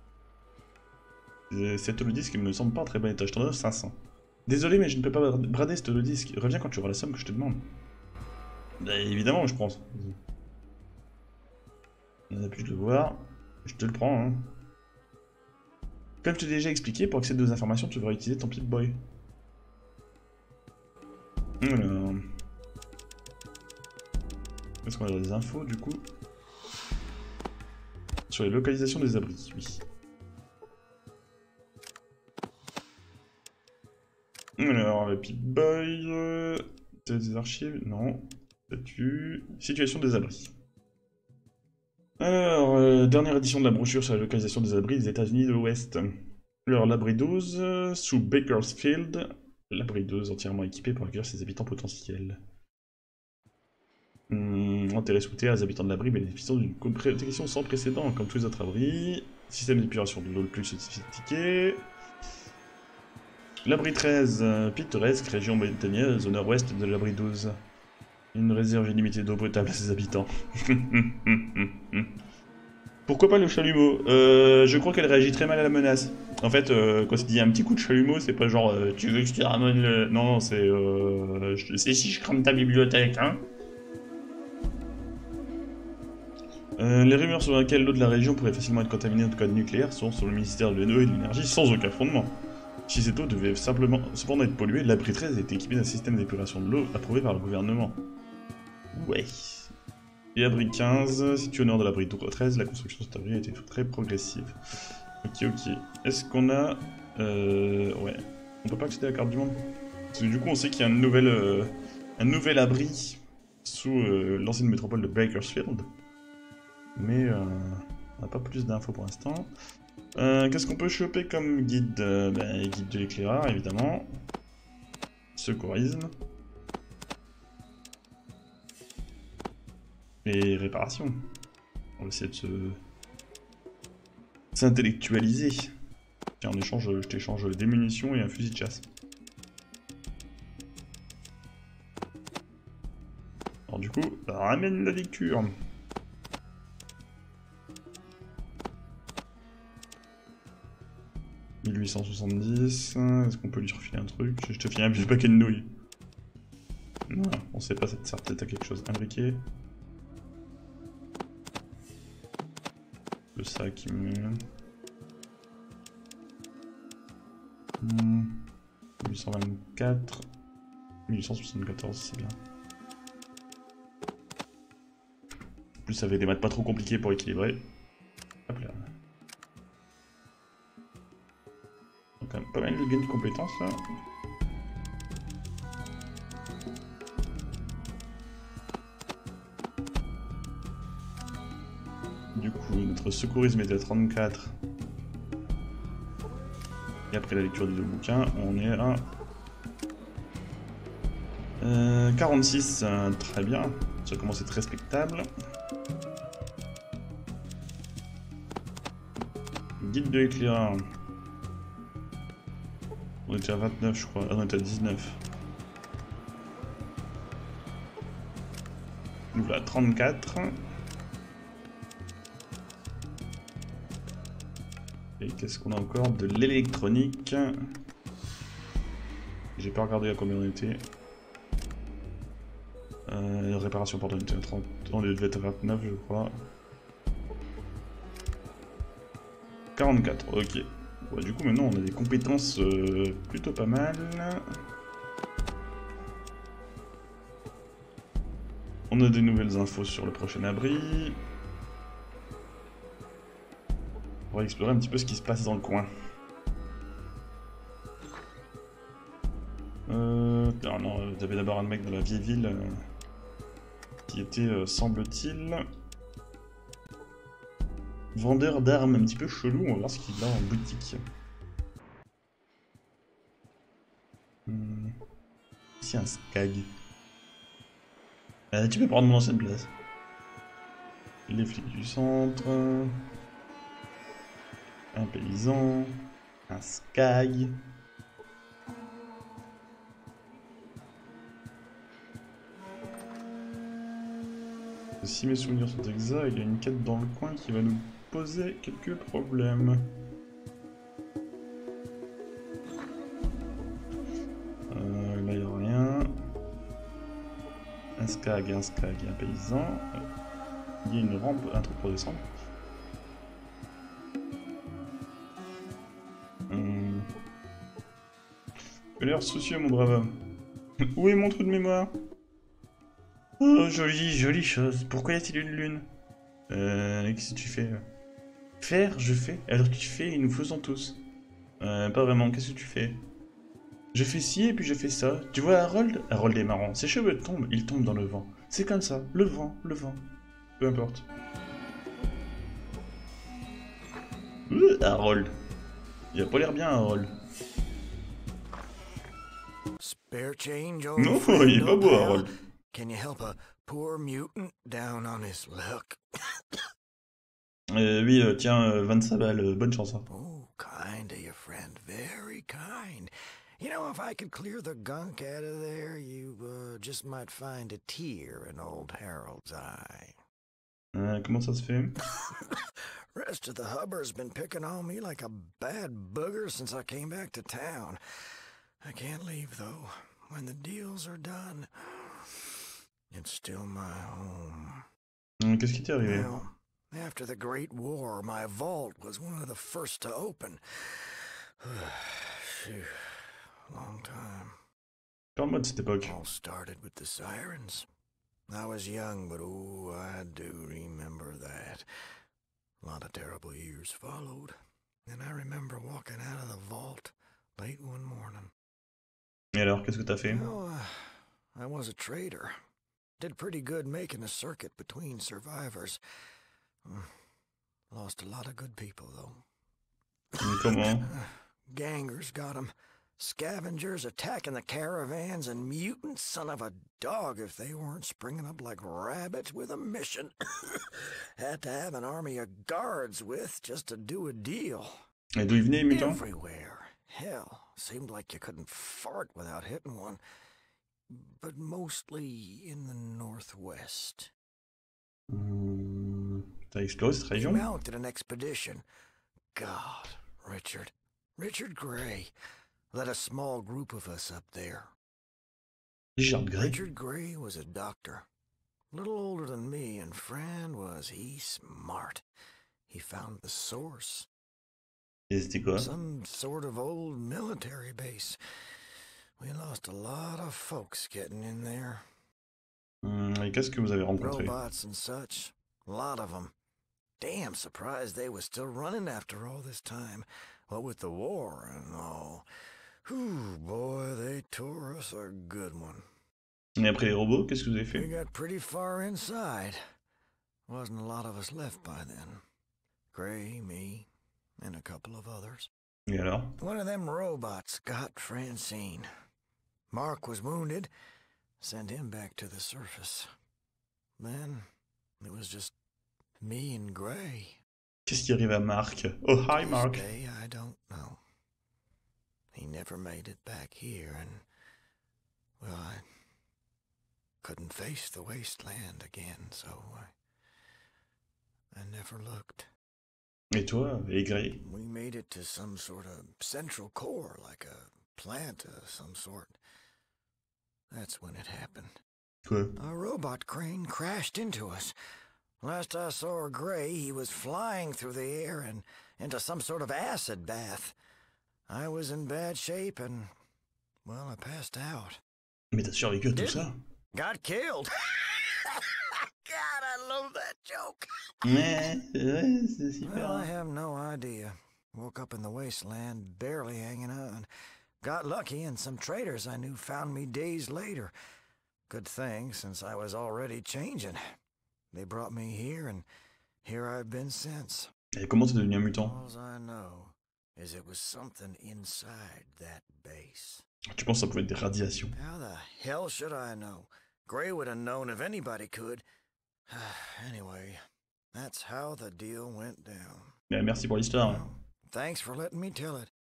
Cet holodisque ne me semble pas en très bon état, je t'en donne cinq cents. Désolé, mais je ne peux pas brader cet holodisque. Reviens quand tu auras la somme que je te demande. Bah, évidemment, je pense. On a pu le voir. Je te le prends, hein. Comme je t'ai déjà expliqué, pour accéder aux informations, tu devras utiliser ton Pip-Boy. Alors... Est-ce qu'on a des infos, du coup? Sur les localisations des abris, oui. Alors, le Pip-Boy... Euh... Des archives? Non. Statut... Situation des abris. Alors, euh, dernière édition de la brochure sur la localisation des abris des États-Unis de l'Ouest. Alors, l'abri douze, euh, sous Bakersfield. L'abri douze entièrement équipé pour accueillir ses habitants potentiels. Hum, intérêt souhaité à les habitants de l'abri bénéficiant d'une protection sans précédent, comme tous les autres abris. Système d'épuration de l'eau le plus sophistiqué. L'abri treize, euh, pittoresque, région montagneuse au nord-ouest de l'abri douze. Une réserve illimitée d'eau potable à ses habitants. Pourquoi pas le chalumeau? euh, Je crois qu'elle réagit très mal à la menace. En fait, euh, quand il dit un petit coup de chalumeau, c'est pas genre euh, tu veux que je te ramène le... Non, non, c'est... Euh, c'est si je crame ta bibliothèque, hein. Euh, les rumeurs sur lesquelles l'eau de la région pourrait facilement être contaminée de code nucléaire sont sur le ministère de l'Eau et de l'Énergie sans aucun fondement. Si cette eau devait simplement cependant être polluée, l'abri treize est équipé d'un système d'épuration de l'eau approuvé par le gouvernement. Ouais. Et abri quinze, situé au nord de l'abri treize, la construction de cet abri a été très progressive. Ok, ok. Est-ce qu'on a... Euh... Ouais. On peut pas accéder à la carte du monde? Parce que du coup, on sait qu'il y a un nouvel, euh, un nouvel abri sous euh, l'ancienne métropole de Bakersfield. Mais euh, on n'a pas plus d'infos pour l'instant. Euh, Qu'est-ce qu'on peut choper comme guide? euh, ben, Guide de l'éclaireur, évidemment. Secourisme. Et réparation. On va essayer de se... s'intellectualiser. Tiens, en échange, je t'échange des munitions et un fusil de chasse. Alors du coup, ramène la lecture. mille huit cent soixante-dix, est-ce qu'on peut lui refiler un truc? Je te file un petit paquet de nouilles. Non, on sait pas, ça te sert peut-être à quelque chose. Un briquet. Le sac, il me... Hmm. mille huit cent vingt-quatre... mille huit cent soixante-quatorze, c'est bien. En plus, ça avait des maths pas trop compliquées pour équilibrer. Hop là. Donc, quand même pas mal de gains de compétences, là. Du coup, notre secourisme était à trente-quatre. Et après la lecture des deux bouquins, on est à euh, quarante-six. Euh, très bien. Ça commence à être respectable. Guide de l'éclaireur. On était à vingt-neuf, je crois. Ah non, on était à dix-neuf. Nous voilà, trente-quatre. Et qu'est-ce qu'on a encore? De l'électronique. J'ai pas regardé à combien on était. Euh, réparation, pardon, on était à trente. On devait être à vingt-neuf, je crois. quarante-quatre, ok. Bon, du coup, maintenant, on a des compétences euh, plutôt pas mal. On a des nouvelles infos sur le prochain abri. On va explorer un petit peu ce qui se passe dans le coin. Euh... Ah non, il y avait d'abord un mec dans la vieille ville euh, qui était, euh, semble-t-il, vendeur d'armes un petit peu chelou. On va voir ce qu'il a en boutique. Hmm. Ici un skag. Euh, tu peux prendre mon ancienne place. Les flics du centre. un paysan, un sky. Si mes souvenirs sont exacts, il y a une quête dans le coin qui va nous poser quelques problèmes. Euh, là, il n'y a rien. Un skag, un skag, un paysan. Il y a une rampe, un truc pour descendre. Hum. Tu as l'air soucieux, mon brave homme. Où est mon trou de mémoire? Oh, jolie, jolie chose. Pourquoi y a-t-il une lune? Euh, qu'est-ce que tu fais? Faire, je fais. Alors tu fais et nous faisons tous. Euh, pas vraiment, qu'est-ce que tu fais? Je fais ci et puis je fais ça. Tu vois Harold? Harold est marrant. Ses cheveux tombent, ils tombent dans le vent. C'est comme ça, le vent, le vent. Peu importe. Euh, Harold. Il a pas l'air bien, Harold. Spare change, old Non, friend, il est pas old beau, pal? Harold. Can you help a poor mutant down on his luck? Euh, oui, euh, tiens, euh, vingt-cinq balles, euh, bonne chance. Hein. Oh, kind of your friend, very kind. You know, if I could clear the gunk out of there, you uh, just might find a tear in old Harold's eye. Euh, comment ça se fait? Rest of the Hubbard's been picking on me like a bad booger since I came back to town. I can't leave, though. When the deals are done, it's still my home. Euh, Qu'est-ce qui t'est arrivé? Well, after the Great War, my vault was one of the first to open. Phew, long time. Parle-moi de cette époque. All started with the sirens. I was young, but oh, I do remember that. A lot of terrible years followed, and I remember walking out of the vault late one morning. Et alors, qu'est-ce que t'as fait? Well, uh, I was a trader. Did pretty good making a circuit between survivors. Mm, Lost a lot of good people, though. Comment? Gangers got 'em. Scavengers attacking the caravans, and mutant son of a dog if they weren't springing up like rabbits with a mission. Had to have an army of guards with just to do a deal. Et d'où ils venaient, les mutants? Everywhere. Hell, seemed like you couldn't fart without hitting one. But mostly in the northwest. Hum, T'as exploré cette We région? mounted an expedition. God, Richard. Richard Gray led a small group of us up there. Richard Gray? Richard Gray was a doctor. A little older than me, and friend was he smart. He found the source. Et c'était quoi? Some sort of old military base. We lost a lot of folks getting in there. Hum, Et qu'est-ce que vous avez rencontré? Robots and such. A lot of them. Damn surprised they was still running after all this time. What with the war and all. Whew, boy, they tore us a good one. Et après les robots, qu'est-ce que vous avez We fait? got pretty far inside. Wasn't a lot of us left by then. Gray, me, and a couple of others. Et alors? One of them robots got Francine. Mark was wounded. Sent him back to the surface. Then it was just me and Gray. Qu'est-ce qui arrive à Mark? Oh, hi, To Mark. this day, I don't know. He never made it back here, and, well, I couldn't face the wasteland again, so I, I never looked. Et toi, et Gray? We made it to some sort of central core, like a plant of some sort. That's when it happened. Quoi? A robot crane crashed into us. Last I saw Gray, he was flying through the air and into some sort of acid bath. I was in bad shape and, well, I passed out. Mais t'as survécu à tout Didn't. ça? Got killed. God, I love that joke. Ouais, ouais, c'est super. Well, I have no idea. Woke up in the wasteland, barely hanging on. Got lucky, and some traders I knew found me days later. Good thing, since I was already changing. They brought me here, and here I've been since. Et comment t'es devenu un mutant? All I know is it was something inside that base. Tu penses que ça pouvait être des radiations? How the hell should I know? Gray would have known if anybody could. Anyway, that's how the deal went down. Mais merci pour l'histoire. Well, Thanks for letting me tell it.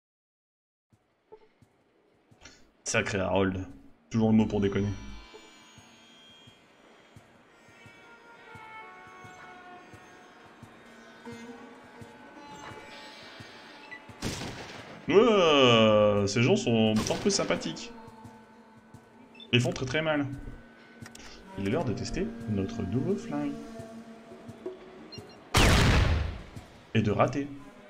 Sacré Harold. Toujours le mot pour déconner. Ouais, ces gens sont un peu sympathiques. Ils font très très mal. Il est l'heure de tester notre nouveau flingue. Et de rater.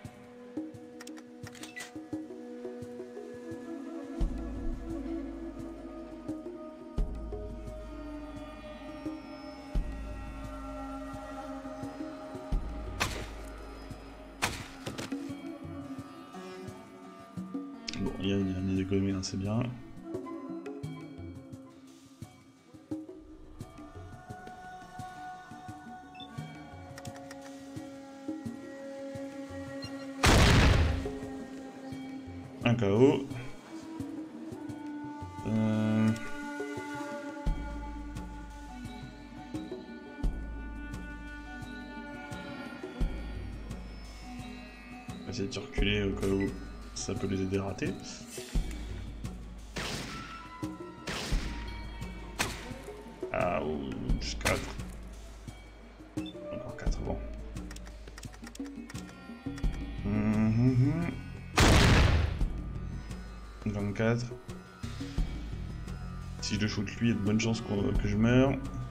Bon, il y a, y a des dégommés, hein, c'est bien. Un K O. Euh... On va essayer de circuler au cas où ça peut les aider à rater. Ah, ouch, quatre. Encore quatre, bon. Mmh, vingt-quatre. Si je le shoot lui, il y a de bonnes chances que je meure.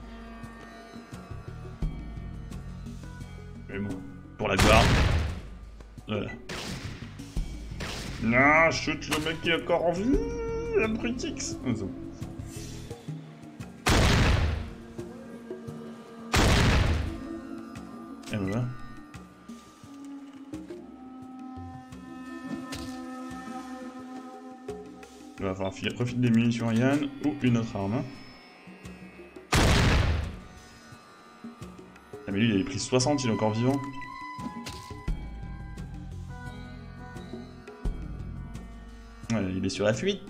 Mais bon, pour la gloire. Voilà. Non, shoot le mec qui est encore en vie. La Brutix. Et voilà. Il va falloir refiler des munitions à Yann ou une autre arme. Ah mais lui il avait pris soixante, il est encore vivant. Ouais, il est sur la fuite.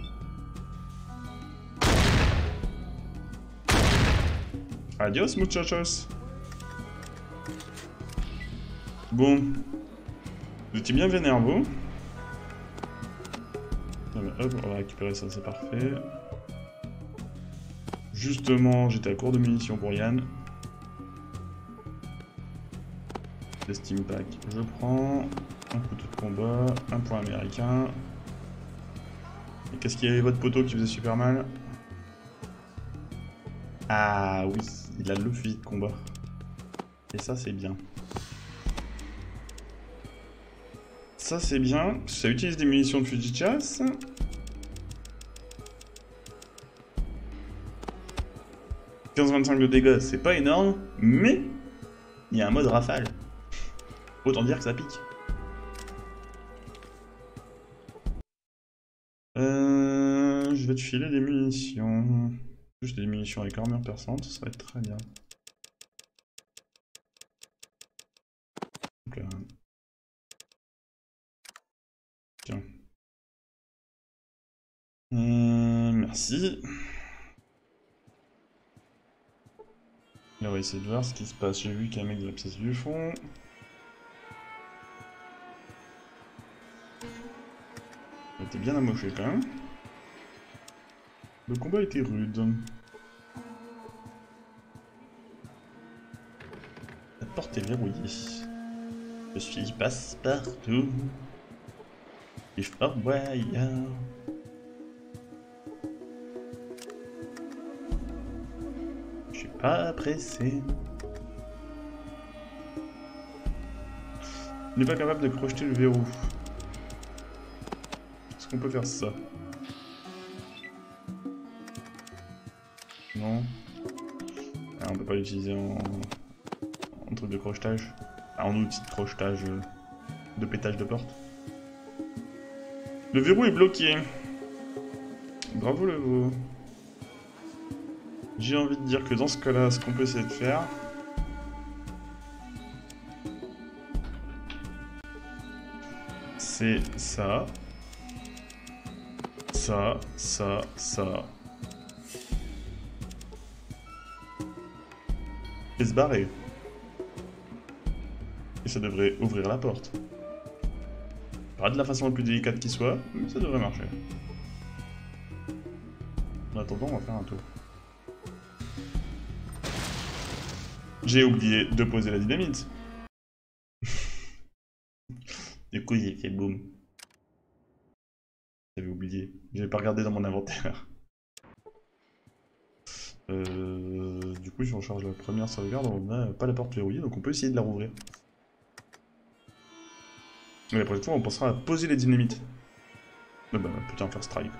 Adios muchachos. Bon. Vous étiez bien vénère vous. Hop, on va récupérer ça, c'est parfait. Justement, j'étais à court de munitions pour Yann. Les Steam Pack, je prends. Un couteau de combat, un point américain. Et qu'est-ce qu'il y avait votre poteau qui faisait super mal? Ah oui, il a le fusil de combat. Et ça, c'est bien. Ça, c'est bien. Ça utilise des munitions de fusil de chasse. quinze vingt-cinq de dégâts, c'est pas énorme, mais il y a un mode rafale. Autant dire que ça pique. Euh, je vais te filer des munitions. Juste des munitions avec armure perçante, ça va être très bien. Donc, euh... Tiens. Euh, merci. Là, on va essayer de voir ce qui se passe. J'ai vu qu'il y a un mec de l'abscesse du fond. Il était bien amoché quand même. Le combat était rude. La porte est verrouillée. Je suis passe-partout. Et Fort Boyard. Je suis pas pressé. Il n'est pas capable de crocheter le verrou. Est-ce qu'on peut faire ça? Non. Ah, on peut pas l'utiliser en... en truc de crochetage. Ah, en outil de crochetage euh, de pétage de porte. Le verrou est bloqué. Bravo le veau. J'ai envie de dire que dans ce cas-là, ce qu'on peut essayer de faire... c'est ça. Ça, ça, ça. Et se barrer. Et ça devrait ouvrir la porte. Pas de la façon la plus délicate qui soit, mais ça devrait marcher. En attendant, on va faire un tour. J'ai oublié de poser la dynamite. Du coup, j'ai fait boum. J'avais oublié. J'avais pas regardé dans mon inventaire. Euh, du coup, si on charge la première sauvegarde, on n'a pas la porte verrouillée, donc on peut essayer de la rouvrir. Mais la prochaine fois, on pensera à poser les dynamites. Ah bah putain, faire strike.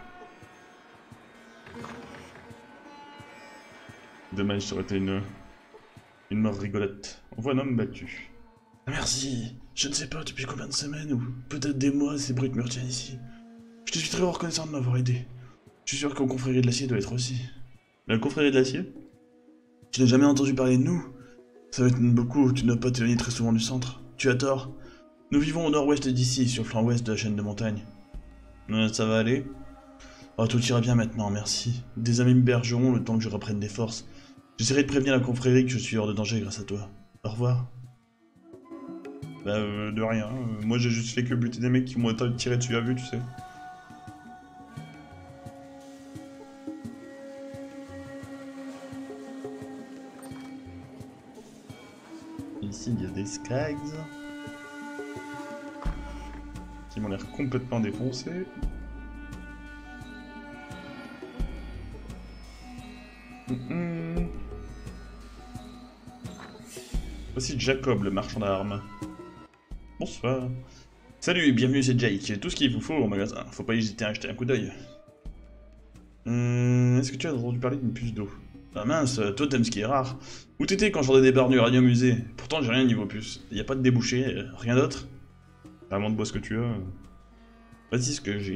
Dommage, ça aurait été une, une mort rigolote. On voit un homme battu. Merci. Je ne sais pas depuis combien de semaines ou peut-être des mois ces brutes me retiennent ici. Je te suis très reconnaissant de m'avoir aidé. Je suis sûr qu'au confrérie de l'acier doit être aussi. La confrérie de l'acier? Tu n'as jamais entendu parler de nous? Ça va être beaucoup, tu n'as pas t'éloigner très souvent du centre. Tu as tort. Nous vivons au nord-ouest d'ici, sur le flanc ouest de la chaîne de montagne. Euh, ça va aller? Oh, tout ira bien maintenant, merci. Des amis me bergeront le temps que je reprenne des forces. J'essaierai de prévenir la confrérie que je suis hors de danger grâce à toi. Au revoir. Bah, euh, de rien. Euh, moi, j'ai juste fait que buter des mecs qui m'ont tiré dessus à vue, tu sais. Ici, il y a des skags. Qui m'ont l'air complètement défoncés. Mmh. Voici Jacob, le marchand d'armes. Bonsoir. Salut et bienvenue, c'est Jake. J'ai tout ce qu'il vous faut au magasin. Faut pas hésiter à acheter un coup d'œil. Hum, Est-ce que tu as entendu parler d'une puce d'eau? Ah mince, toi t'aimes ce qui est rare. Où t'étais quand je vendais des barres d'uranium usées? Pourtant j'ai rien niveau puce. Y a pas de débouché, rien d'autre? Vraiment de bois ce que tu as. Vas-y ce que j'ai.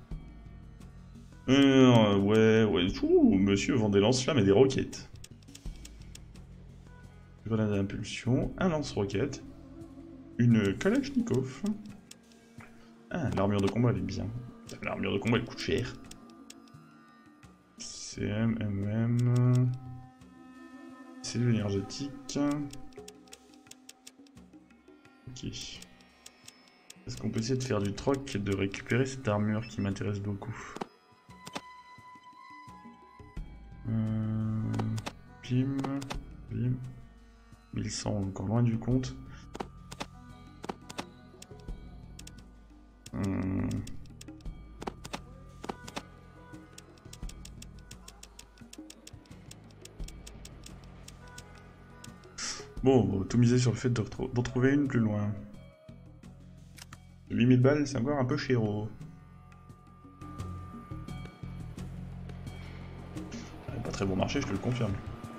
Euh, ouais, ouais. Ouh, monsieur vend des lance-flammes et des roquettes. Grenade d'impulsion, un lance-roquette, une Kalachnikov. Ah, l'armure de combat elle est bien. L'armure de combat elle coûte cher. C M, M M. Cellule énergétique. Ok. Est-ce qu'on peut essayer de faire du troc et de récupérer cette armure qui m'intéresse beaucoup? euh... Bim. Bim. mille cent, encore loin du compte. Hum... Bon, on va tout miser sur le fait d'en retrouver une plus loin. huit mille balles, c'est encore un peu chéro. Pas très bon marché, je te le confirme.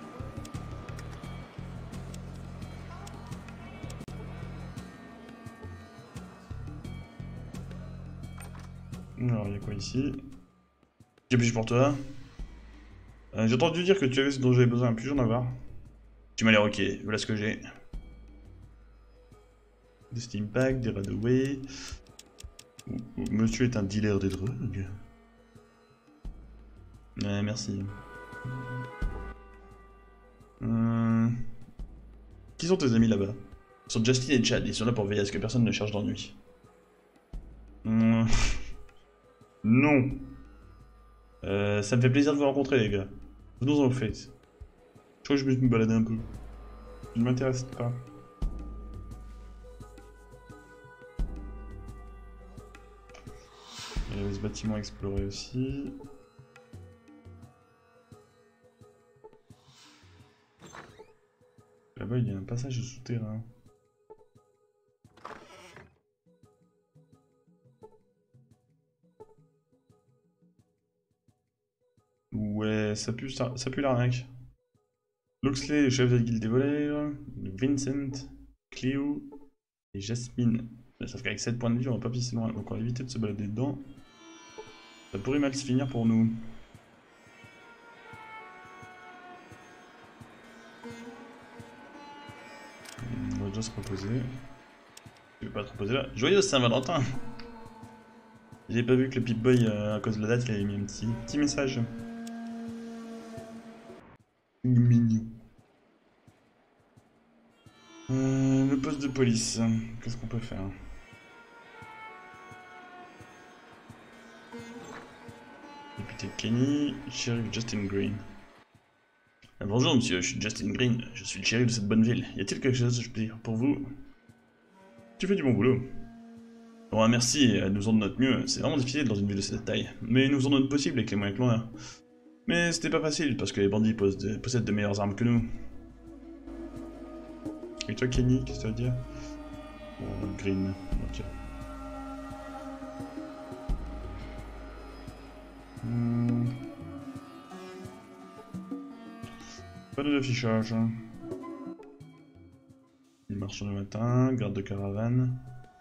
Alors, il y a quoi ici? Que puis-je pour toi? euh, J'ai entendu dire que tu avais ce dont j'avais besoin, puis-je en avoir? Tu m'as l'air ok, voilà ce que j'ai. Des steam packs, des Radaway. Monsieur est un dealer de drogue. Ouais, merci. Hum... Qui sont tes amis là-bas? Ce sont Justin et Chad, ils sont là pour veiller à ce que personne ne cherche d'ennui. Hum... Non. Euh, ça me fait plaisir de vous rencontrer les gars. Venons-en au fait. Je crois que je vais me balader un peu. Je ne m'intéresse pas. Il y avait ce bâtiment à explorer aussi. Là-bas il y a un passage souterrain. Ouais, ça pue, ça, ça pue l'arnaque. Loxley, le chef de la guilde des voleurs. Vincent, Cléo et Jasmine. Sauf qu'avec sept points de vie, on va pas pisser loin, donc on va éviter de se balader dedans. Ça pourrait mal se finir pour nous. On va déjà se reposer. Je vais pas te reposer là. Joyeux Saint-Valentin! J'ai pas vu que le Pip-Boy, euh, à cause de la date, il avait mis un petit, petit message. Mignon. Euh, le poste de police, qu'est-ce qu'on peut faire? Kenny, shérif Justin Green. Ah, bonjour monsieur, je suis Justin Green, je suis le shérif de cette bonne ville. Y a-t-il quelque chose que je peux dire pour vous? Tu fais du bon boulot. Bon, merci, nous faisons de notre mieux. C'est vraiment difficile dans une ville de cette taille, mais nous faisons de notre possible avec les moyens que l'on a. Mais c'était pas facile parce que les bandits possèdent de meilleures armes que nous. Et toi, Kenny, qu'est-ce que ça veut dire? Bon, Green, ok. Hmm. Pas d'affichage. Il marche le matin, garde de caravane.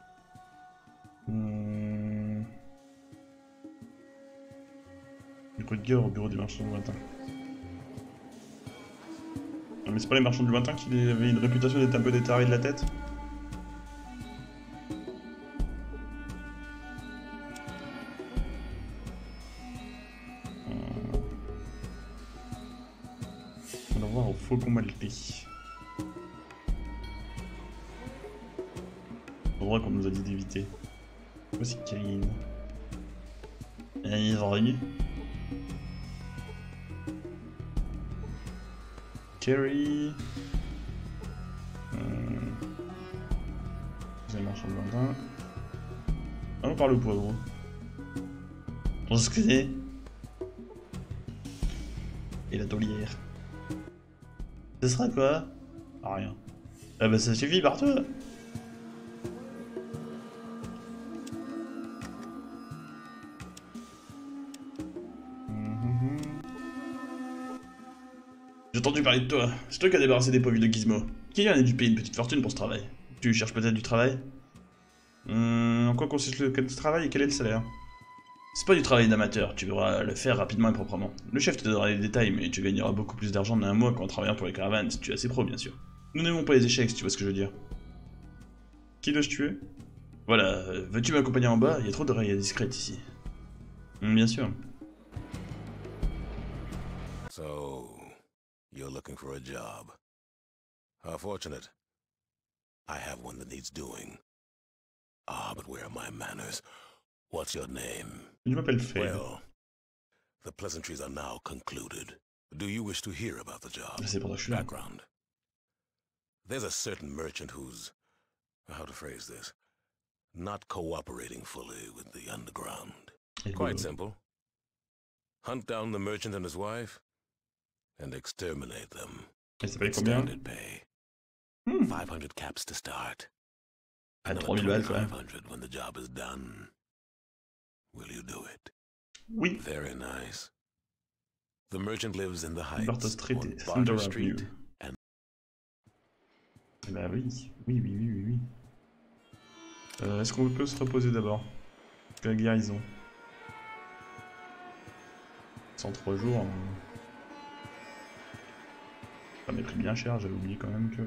Hmm. Du coup de guerre au bureau des marchands du matin. Non, mais c'est pas les marchands du matin qui avaient une réputation d'être un peu des tarés de la tête? On va voir au faucon maltais. Endroit qu'on nous a dit d'éviter. Voici Kane. Ivory. Kerry. Hum. Vous avez marchand de matin. Ah, on parle au poivre. On se connaît. Et la taulière. Ce sera quoi? Ah, rien. Ah bah ça suffit partout. J'ai entendu parler de toi. C'est toi qui as débarrassé des pauvres de Gizmo. Qui vient dû payer une petite fortune pour ce travail? Tu cherches peut-être du travail? hum, En quoi consiste le travail et quel est le salaire? C'est pas du travail d'amateur, tu devras le faire rapidement et proprement. Le chef te donnera les détails, mais tu gagneras beaucoup plus d'argent en un mois qu'en travaillant pour les caravanes, si tu es assez pro bien sûr. Nous n'aimons pas les échecs, si tu vois ce que je veux dire. Qui dois-je tuer? Voilà, veux-tu m'accompagner en bas? Il y a trop d'oreilles discrètes ici. Hum, bien sûr. So, you're looking for a job. How fortunate. I have one that needs doing. Ah, but where are my manners? What's your name? Je m'appelle Fade. Well, the pleasantries are now concluded. Do you wish to hear about the job? C'est pour ça que je suis là. Background. There's a certain merchant who's, how to phrase this, not cooperating fully with the underground. Quite simple. Hunt down the merchant and his wife, and exterminate them. Elle s'appelle combien? Standard pay. Hmm. five hundred caps to start. À trois mille balles quand même. five hundred when the job is done. Will you do it? Oui. Very nice. The merchant lives in the heights Barter Street on et Barter Thunder Street. Avenue. And Eh bah oui, oui, oui, oui, oui, oui. Euh, Est-ce qu'on peut se reposer d'abord? La guérison. cent trois jours. Euh... Ça m'a pris bien cher, j'avais oublié quand même que...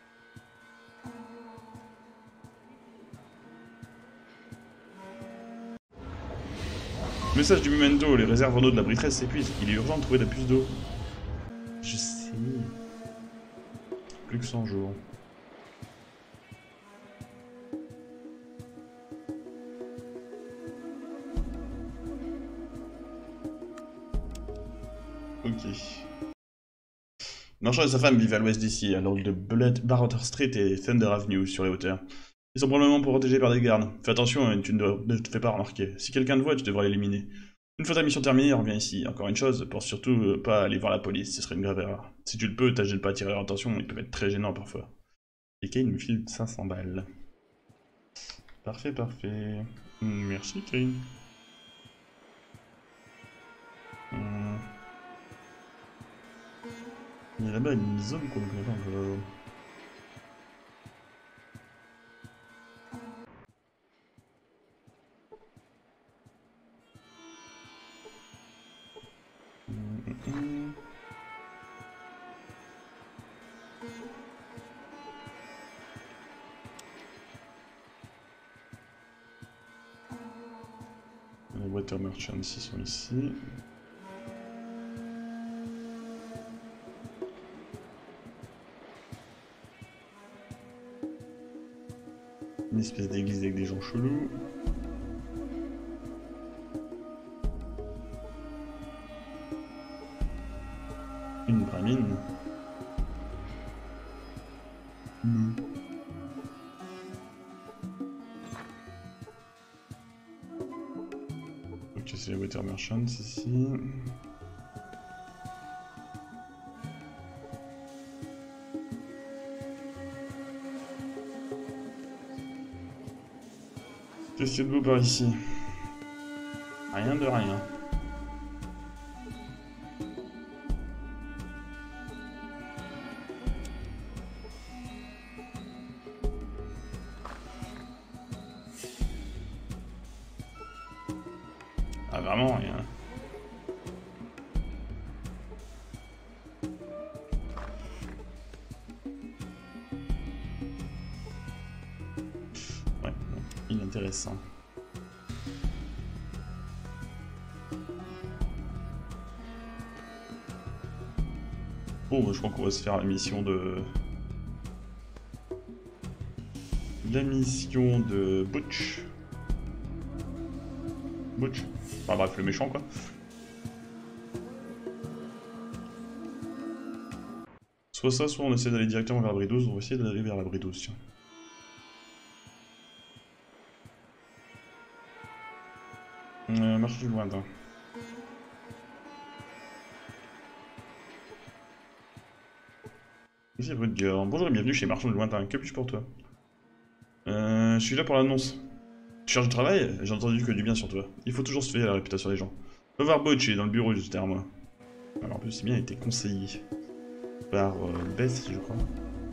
Message du Memento, les réserves en eau de la Britresse s'épuisent. Il est urgent de trouver de la puce d'eau. Je sais. Plus que cent jours. Ok. Marchand et sa femme vivent à l'ouest d'ici, à l'angle de Barter Street et Thunder Avenue, sur les hauteurs. Ils sont probablement protégés par des gardes. Fais attention, tu ne te fais pas remarquer. Si quelqu'un te voit, tu devras l'éliminer. Une fois ta mission terminée, reviens ici. Encore une chose, pense surtout pas aller voir la police, ce serait une grave erreur. Si tu le peux, tâche de ne pas attirer leur attention, ils peuvent être très gênants parfois. Et Kane me file cinq cents balles. Parfait, parfait. Merci Kane. Hum. Il y a là-bas une zone qu'on ne connaît pas encore. Les water merchants ici sont ici. Une espèce d'église avec des gens chelous. Bramine. Mmh. Ok, c'est les Water Merchants ici. Qu'est-ce qu'il y a de beau par ici? Rien de rien. Ah, vraiment rien. Ouais, inintéressant. Bon, bah, je crois qu'on va se faire la mission de... La mission de Butch. Butch. Enfin bref, le méchant quoi. Soit ça, soit on essaie d'aller directement vers la Bridouze. On va essayer d'aller vers la Bridouze, tiens. Euh, marche du lointain. Ici Rutger. Bonjour et bienvenue chez Marchand du Lointain. Que puis-je pour toi? Euh, je suis là pour l'annonce. Tu cherches du travail? J'ai entendu que du bien sur toi. Il faut toujours se faire la réputation des gens. Va voir Butch, il est dans le bureau juste derrière moi. Alors en plus, c'est bien, il a été conseillé par euh, Beth, je crois.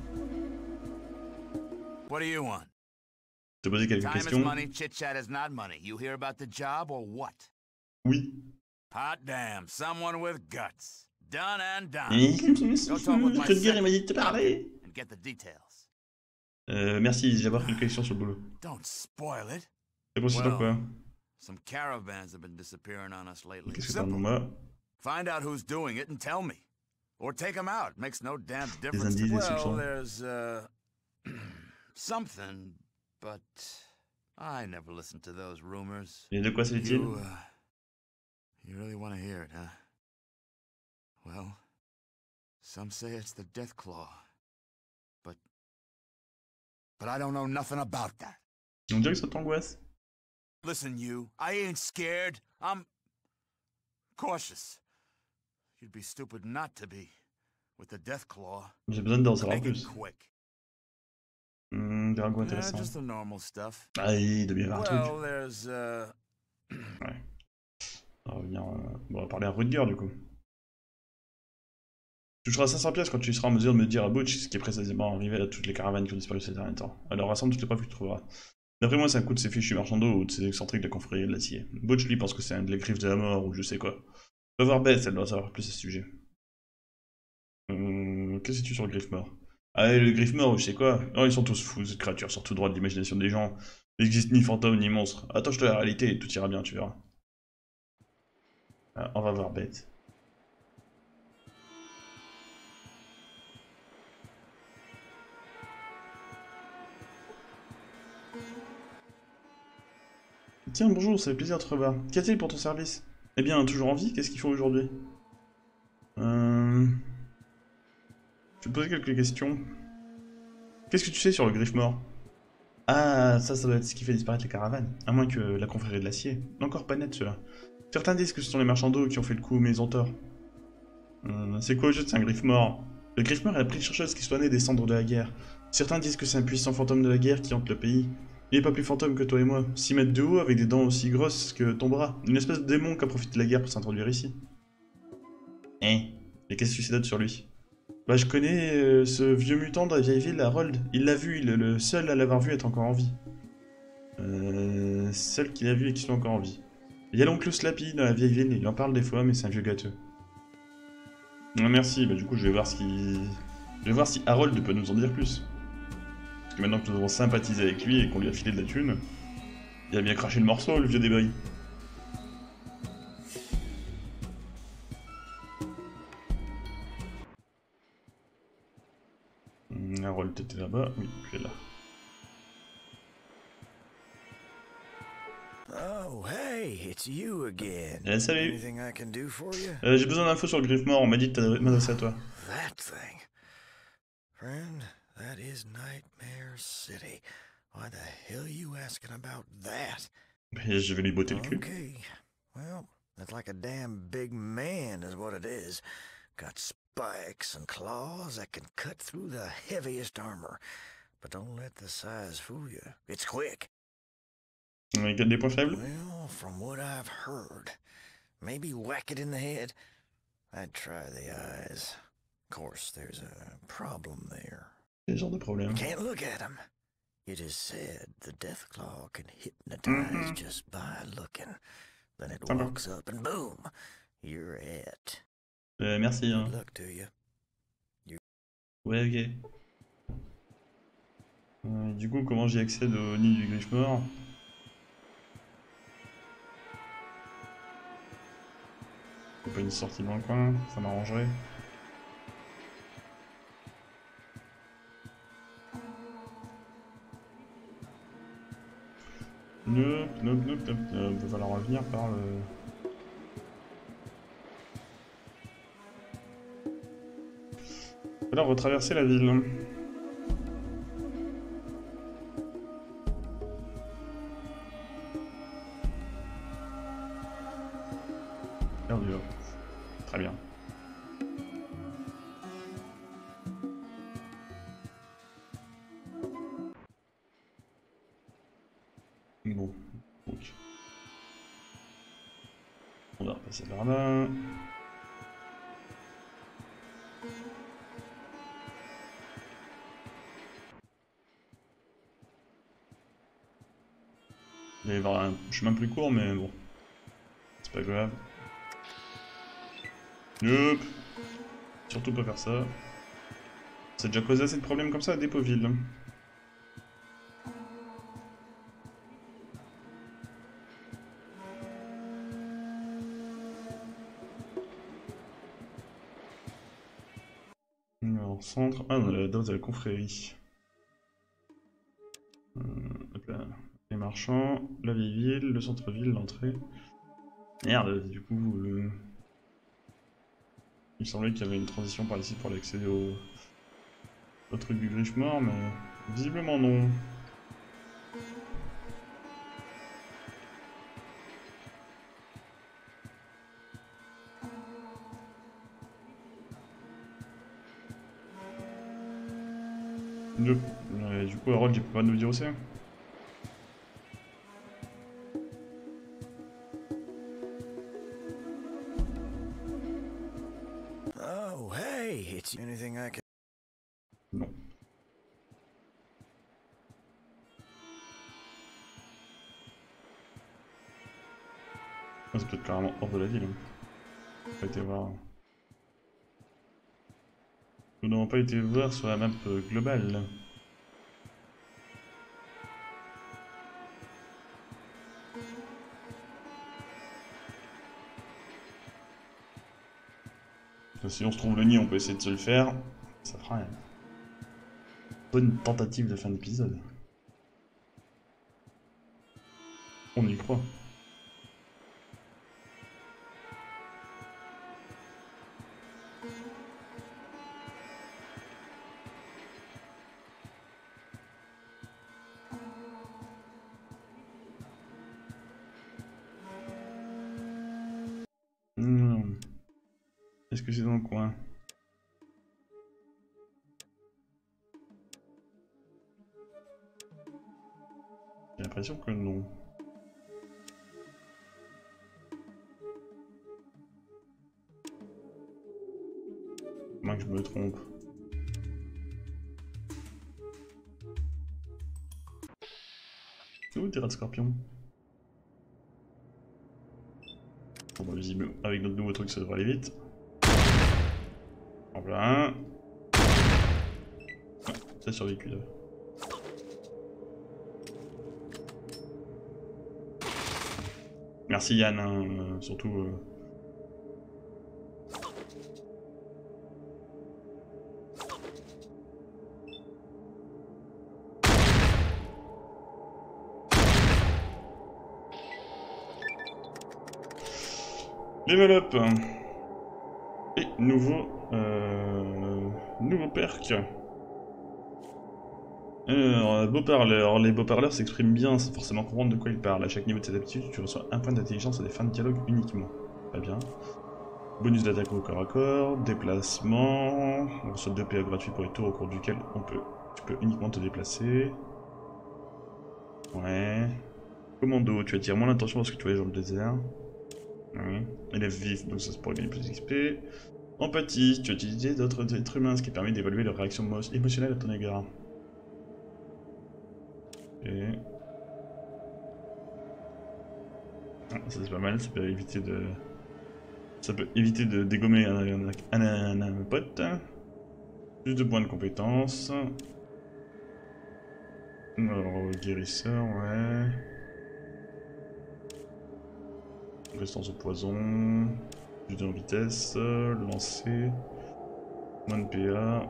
What do you want? Te poser quelques Time questions. is money, chit chat is not money. You hear about the job or what? Oui. Hot damn, someone with guts. Done and done. Rutger, il m'a dit de te parler. And get the details. Euh, merci, j'ai avoir quelques questions sur le boulot. Don't spoil it. C'est consistant quoi? Some caravans have been disappearing on us lately. Qu'est-ce que t'as Simple. pour moi? Find out who's doing it and tell me. Or take them out. Makes no damn Des difference. indices, des Well, soupçons. there's, uh... something, but... I never listened to those rumors. Et de quoi s'agit-il? You, uh... You really want to hear it, huh? Well... Some say it's the Deathclaw. But... But I don't know nothing about that. On dirait que ça t'angoisse. Listen, you. I ain't scared. I'm... cautious. You'd be stupid not to be. With the Deathclaw. J'ai besoin d'en savoir Make it plus. quick. Hum, des ragots Yeah, intéressants. just the normal stuff. Ah, il doit bien y avoir un Well, truc. there's, uh... Ouais. On va revenir... euh, bon, on va parler à Rutger du coup. Tu toucheras cinq cents pièces quand tu seras en mesure de me dire à Butch ce qui est précisément arrivé à toutes les caravanes qui ont disparu ces derniers temps. Alors rassemble toutes les preuves que tu trouveras. D'après moi, c'est un coup de ces fichus marchands d'eau ou de ces excentriques de la confrérie de l'acier. Butch lui pense que c'est un de les griffes de la mort ou je sais quoi. Va voir Beth, elle doit savoir plus à ce sujet. Hum, Qu'est-ce que tu sur le griffe mort? Ah, le griffe mort ou je sais quoi? Non, ils sont tous fous, cette créature sort tout droit de l'imagination des gens. Il n'existe ni fantôme ni monstre. Attache-toi à la réalité et tout ira bien, tu verras. Ah, on va voir Beth. Tiens, bonjour, ça fait plaisir de te revoir. Qu'a-t-il pour ton service? Eh bien, toujours en vie, qu'est-ce qu'ils font aujourd'hui? Euh... Je vais te poser quelques questions. Qu'est-ce que tu sais sur le griffe mort? Ah, ça, ça doit être ce qui fait disparaître les caravanes. À moins que la confrérie de l'acier. Encore pas net, cela. Certains disent que ce sont les marchands d'eau qui ont fait le coup, mais ils ont tort. Euh, c'est quoi au jeu de c'est un griffe mort? Le griffe mort est la petite chercheuse qui soit née des cendres de la guerre. Certains disent que c'est un puissant fantôme de la guerre qui hante le pays. Il n'est pas plus fantôme que toi et moi, six mètres de haut avec des dents aussi grosses que ton bras. Une espèce de démon qui a profité de la guerre pour s'introduire ici. Hein? Et qu'est-ce que tu sais d'autre sur lui? Bah je connais euh, ce vieux mutant de la vieille ville, Harold. Il l'a vu, il est le seul à l'avoir vu être encore en vie. Euh... Seul qui l'a vu et qui soit encore en vie. Il y a l'oncle Slappy dans la vieille ville, il en parle des fois, mais c'est un vieux gâteux. Ouais, merci, bah du coup je vais voir ce qui... Je vais voir si Harold peut nous en dire plus. Parce que maintenant que nous avons sympathisé avec lui et qu'on lui a filé de la thune, il a bien craché le morceau, le vieux débris. Hum, Harold, t'étais là-bas? Oui, tu es là. Oh, hey, it's you again. Eh, salut. Anything I can do for you? Euh, J'ai besoin d'infos sur le Griffmore, on m'a dit de m'adresser à toi. That thing. Friend, that is Nightmare City. Why the hell are you asking about that? Et je vais lui botter le cul. Okay, well, that's like a damn big man is what it is. Got spikes and claws that can cut through the heaviest armor. But don't let the size fool you. It's quick. Il y a des points faibles? Well, from what I've heard, maybe whack it in the head. I'd try the eyes. Of course, there's a problem there. Quel genre de problème? Can't look at him. It is said the Deathclaw can hypnotize Mm-hmm. just by looking. Then it Sympa. walks up and boom, you're it. Euh, merci. Hein. Good luck to you. Ouais, ok. Euh, du coup, comment j'y accède au nid du Griffmore? Pas une sortie dans le coin, ça m'arrangerait. Nope, nope, nope, nope, nope. Va falloir revenir par le... Va falloir retraverser la ville. Perdu là. Très bien. Bon, donc. On va repasser par là. Il va y avoir un chemin plus court, mais bon. C'est pas grave. Nope. Surtout pas faire ça. Ça a déjà causé assez de problèmes comme ça à Dépoville. Alors, centre. Ah, on a la dose à la confrérie. Euh, hop là. Les marchands, la vieille ville, le centre-ville, l'entrée. Merde, du coup. Euh... Il me semblait qu'il y avait une transition par ici pour aller accéder au, au truc du Griffmore, mais visiblement non. Nope. Euh, du coup, Harold, il peut pas nous dire où c'est. Oh, hey, it's anything I can... Non. Ah, c'est peut-être carrément hors de la ville. On n'a pas été voir. Nous n'avons pas été voir sur la map globale. Si on se trouve le nid, on peut essayer de se le faire. Ça fera une bonne tentative de fin d'épisode. On y croit. Hmm. Est-ce que c'est dans le coin? J'ai l'impression que non. Moi que je me trompe. C'est où le terrain de scorpion? Bon bah visible, avec notre nouveau truc ça devrait aller vite. En voilà un. Ah, ça a survécu là. Merci Yann, hein, euh, surtout... Euh... Level up. Et nouveau... Euh, nouveau perk. Alors, beau parleur. Les beaux parleurs s'expriment bien sans forcément comprendre de quoi ils parlent. À chaque niveau de cette aptitude, tu reçois un point d'intelligence à des fins de dialogue uniquement. Très bien. Bonus d'attaque au corps à corps, déplacement. On reçoit deux P A gratuits pour les tours au cours duquel on peut. Tu peux uniquement te déplacer. Ouais. Commando, tu attires moins l'attention parce que tu voyages dans le désert. Ouais. Élève vif, donc ça c'est pour gagner plus d'X P. Empathie, tu as utilisé d'autres êtres humains, ce qui permet d'évaluer leur réaction émotionnelle à ton égard. Et... Ah, ça c'est pas mal, ça peut éviter de... Ça peut éviter de dégommer un, un, un, un, un pote. Plus de points de compétence. Alors, guérisseur, ouais. Résistance au poison. Plus de vitesse. Lancer. Moins de P A.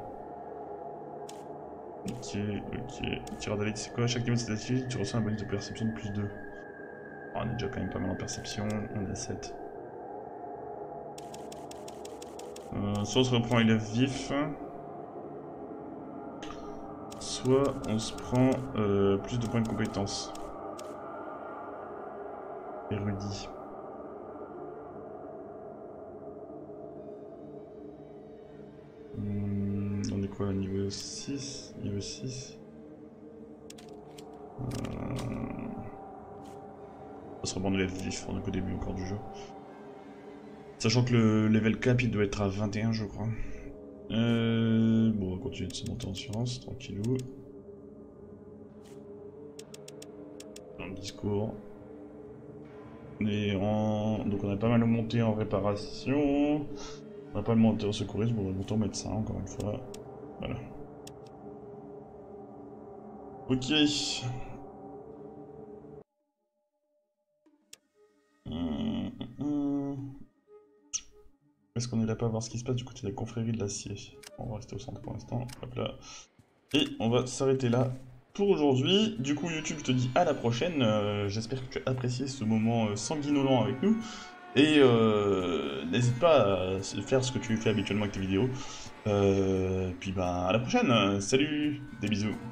Ok, ok. Tireur d'élite, c'est quoi? À chaque niveau de cette activité, tu reçois un bonus de perception de plus deux. Oh, on est déjà quand même pas mal en perception. On est à sept. Euh, soit on se reprend élève vif. Soit on se prend euh, plus de points de compétence. Érudit. Hum, on est quoi là, niveau six? Niveau six euh... On va se reprendre élève vif, on est qu'au début encore du jeu. Sachant que le level cap il doit être à vingt et un je crois. Euh... Bon on va continuer de se monter en science, tranquillou. Dans le discours. Et en... Donc on a pas mal monté en réparation. On va pas le monter en secourisme, on va le monter en médecin encore une fois. Voilà. Ok. Hum, hum. Est-ce qu'on est là pas à voir ce qui se passe du côté de la confrérie de l'acier? On va rester au centre pour l'instant. Hop là. Et on va s'arrêter là pour aujourd'hui. Du coup, YouTube, je te dis à la prochaine. Euh, J'espère que tu as apprécié ce moment euh, sanguinolent avec nous. Et euh, n'hésite pas à faire ce que tu fais habituellement avec tes vidéos. Euh, puis bah à la prochaine. Salut, des bisous.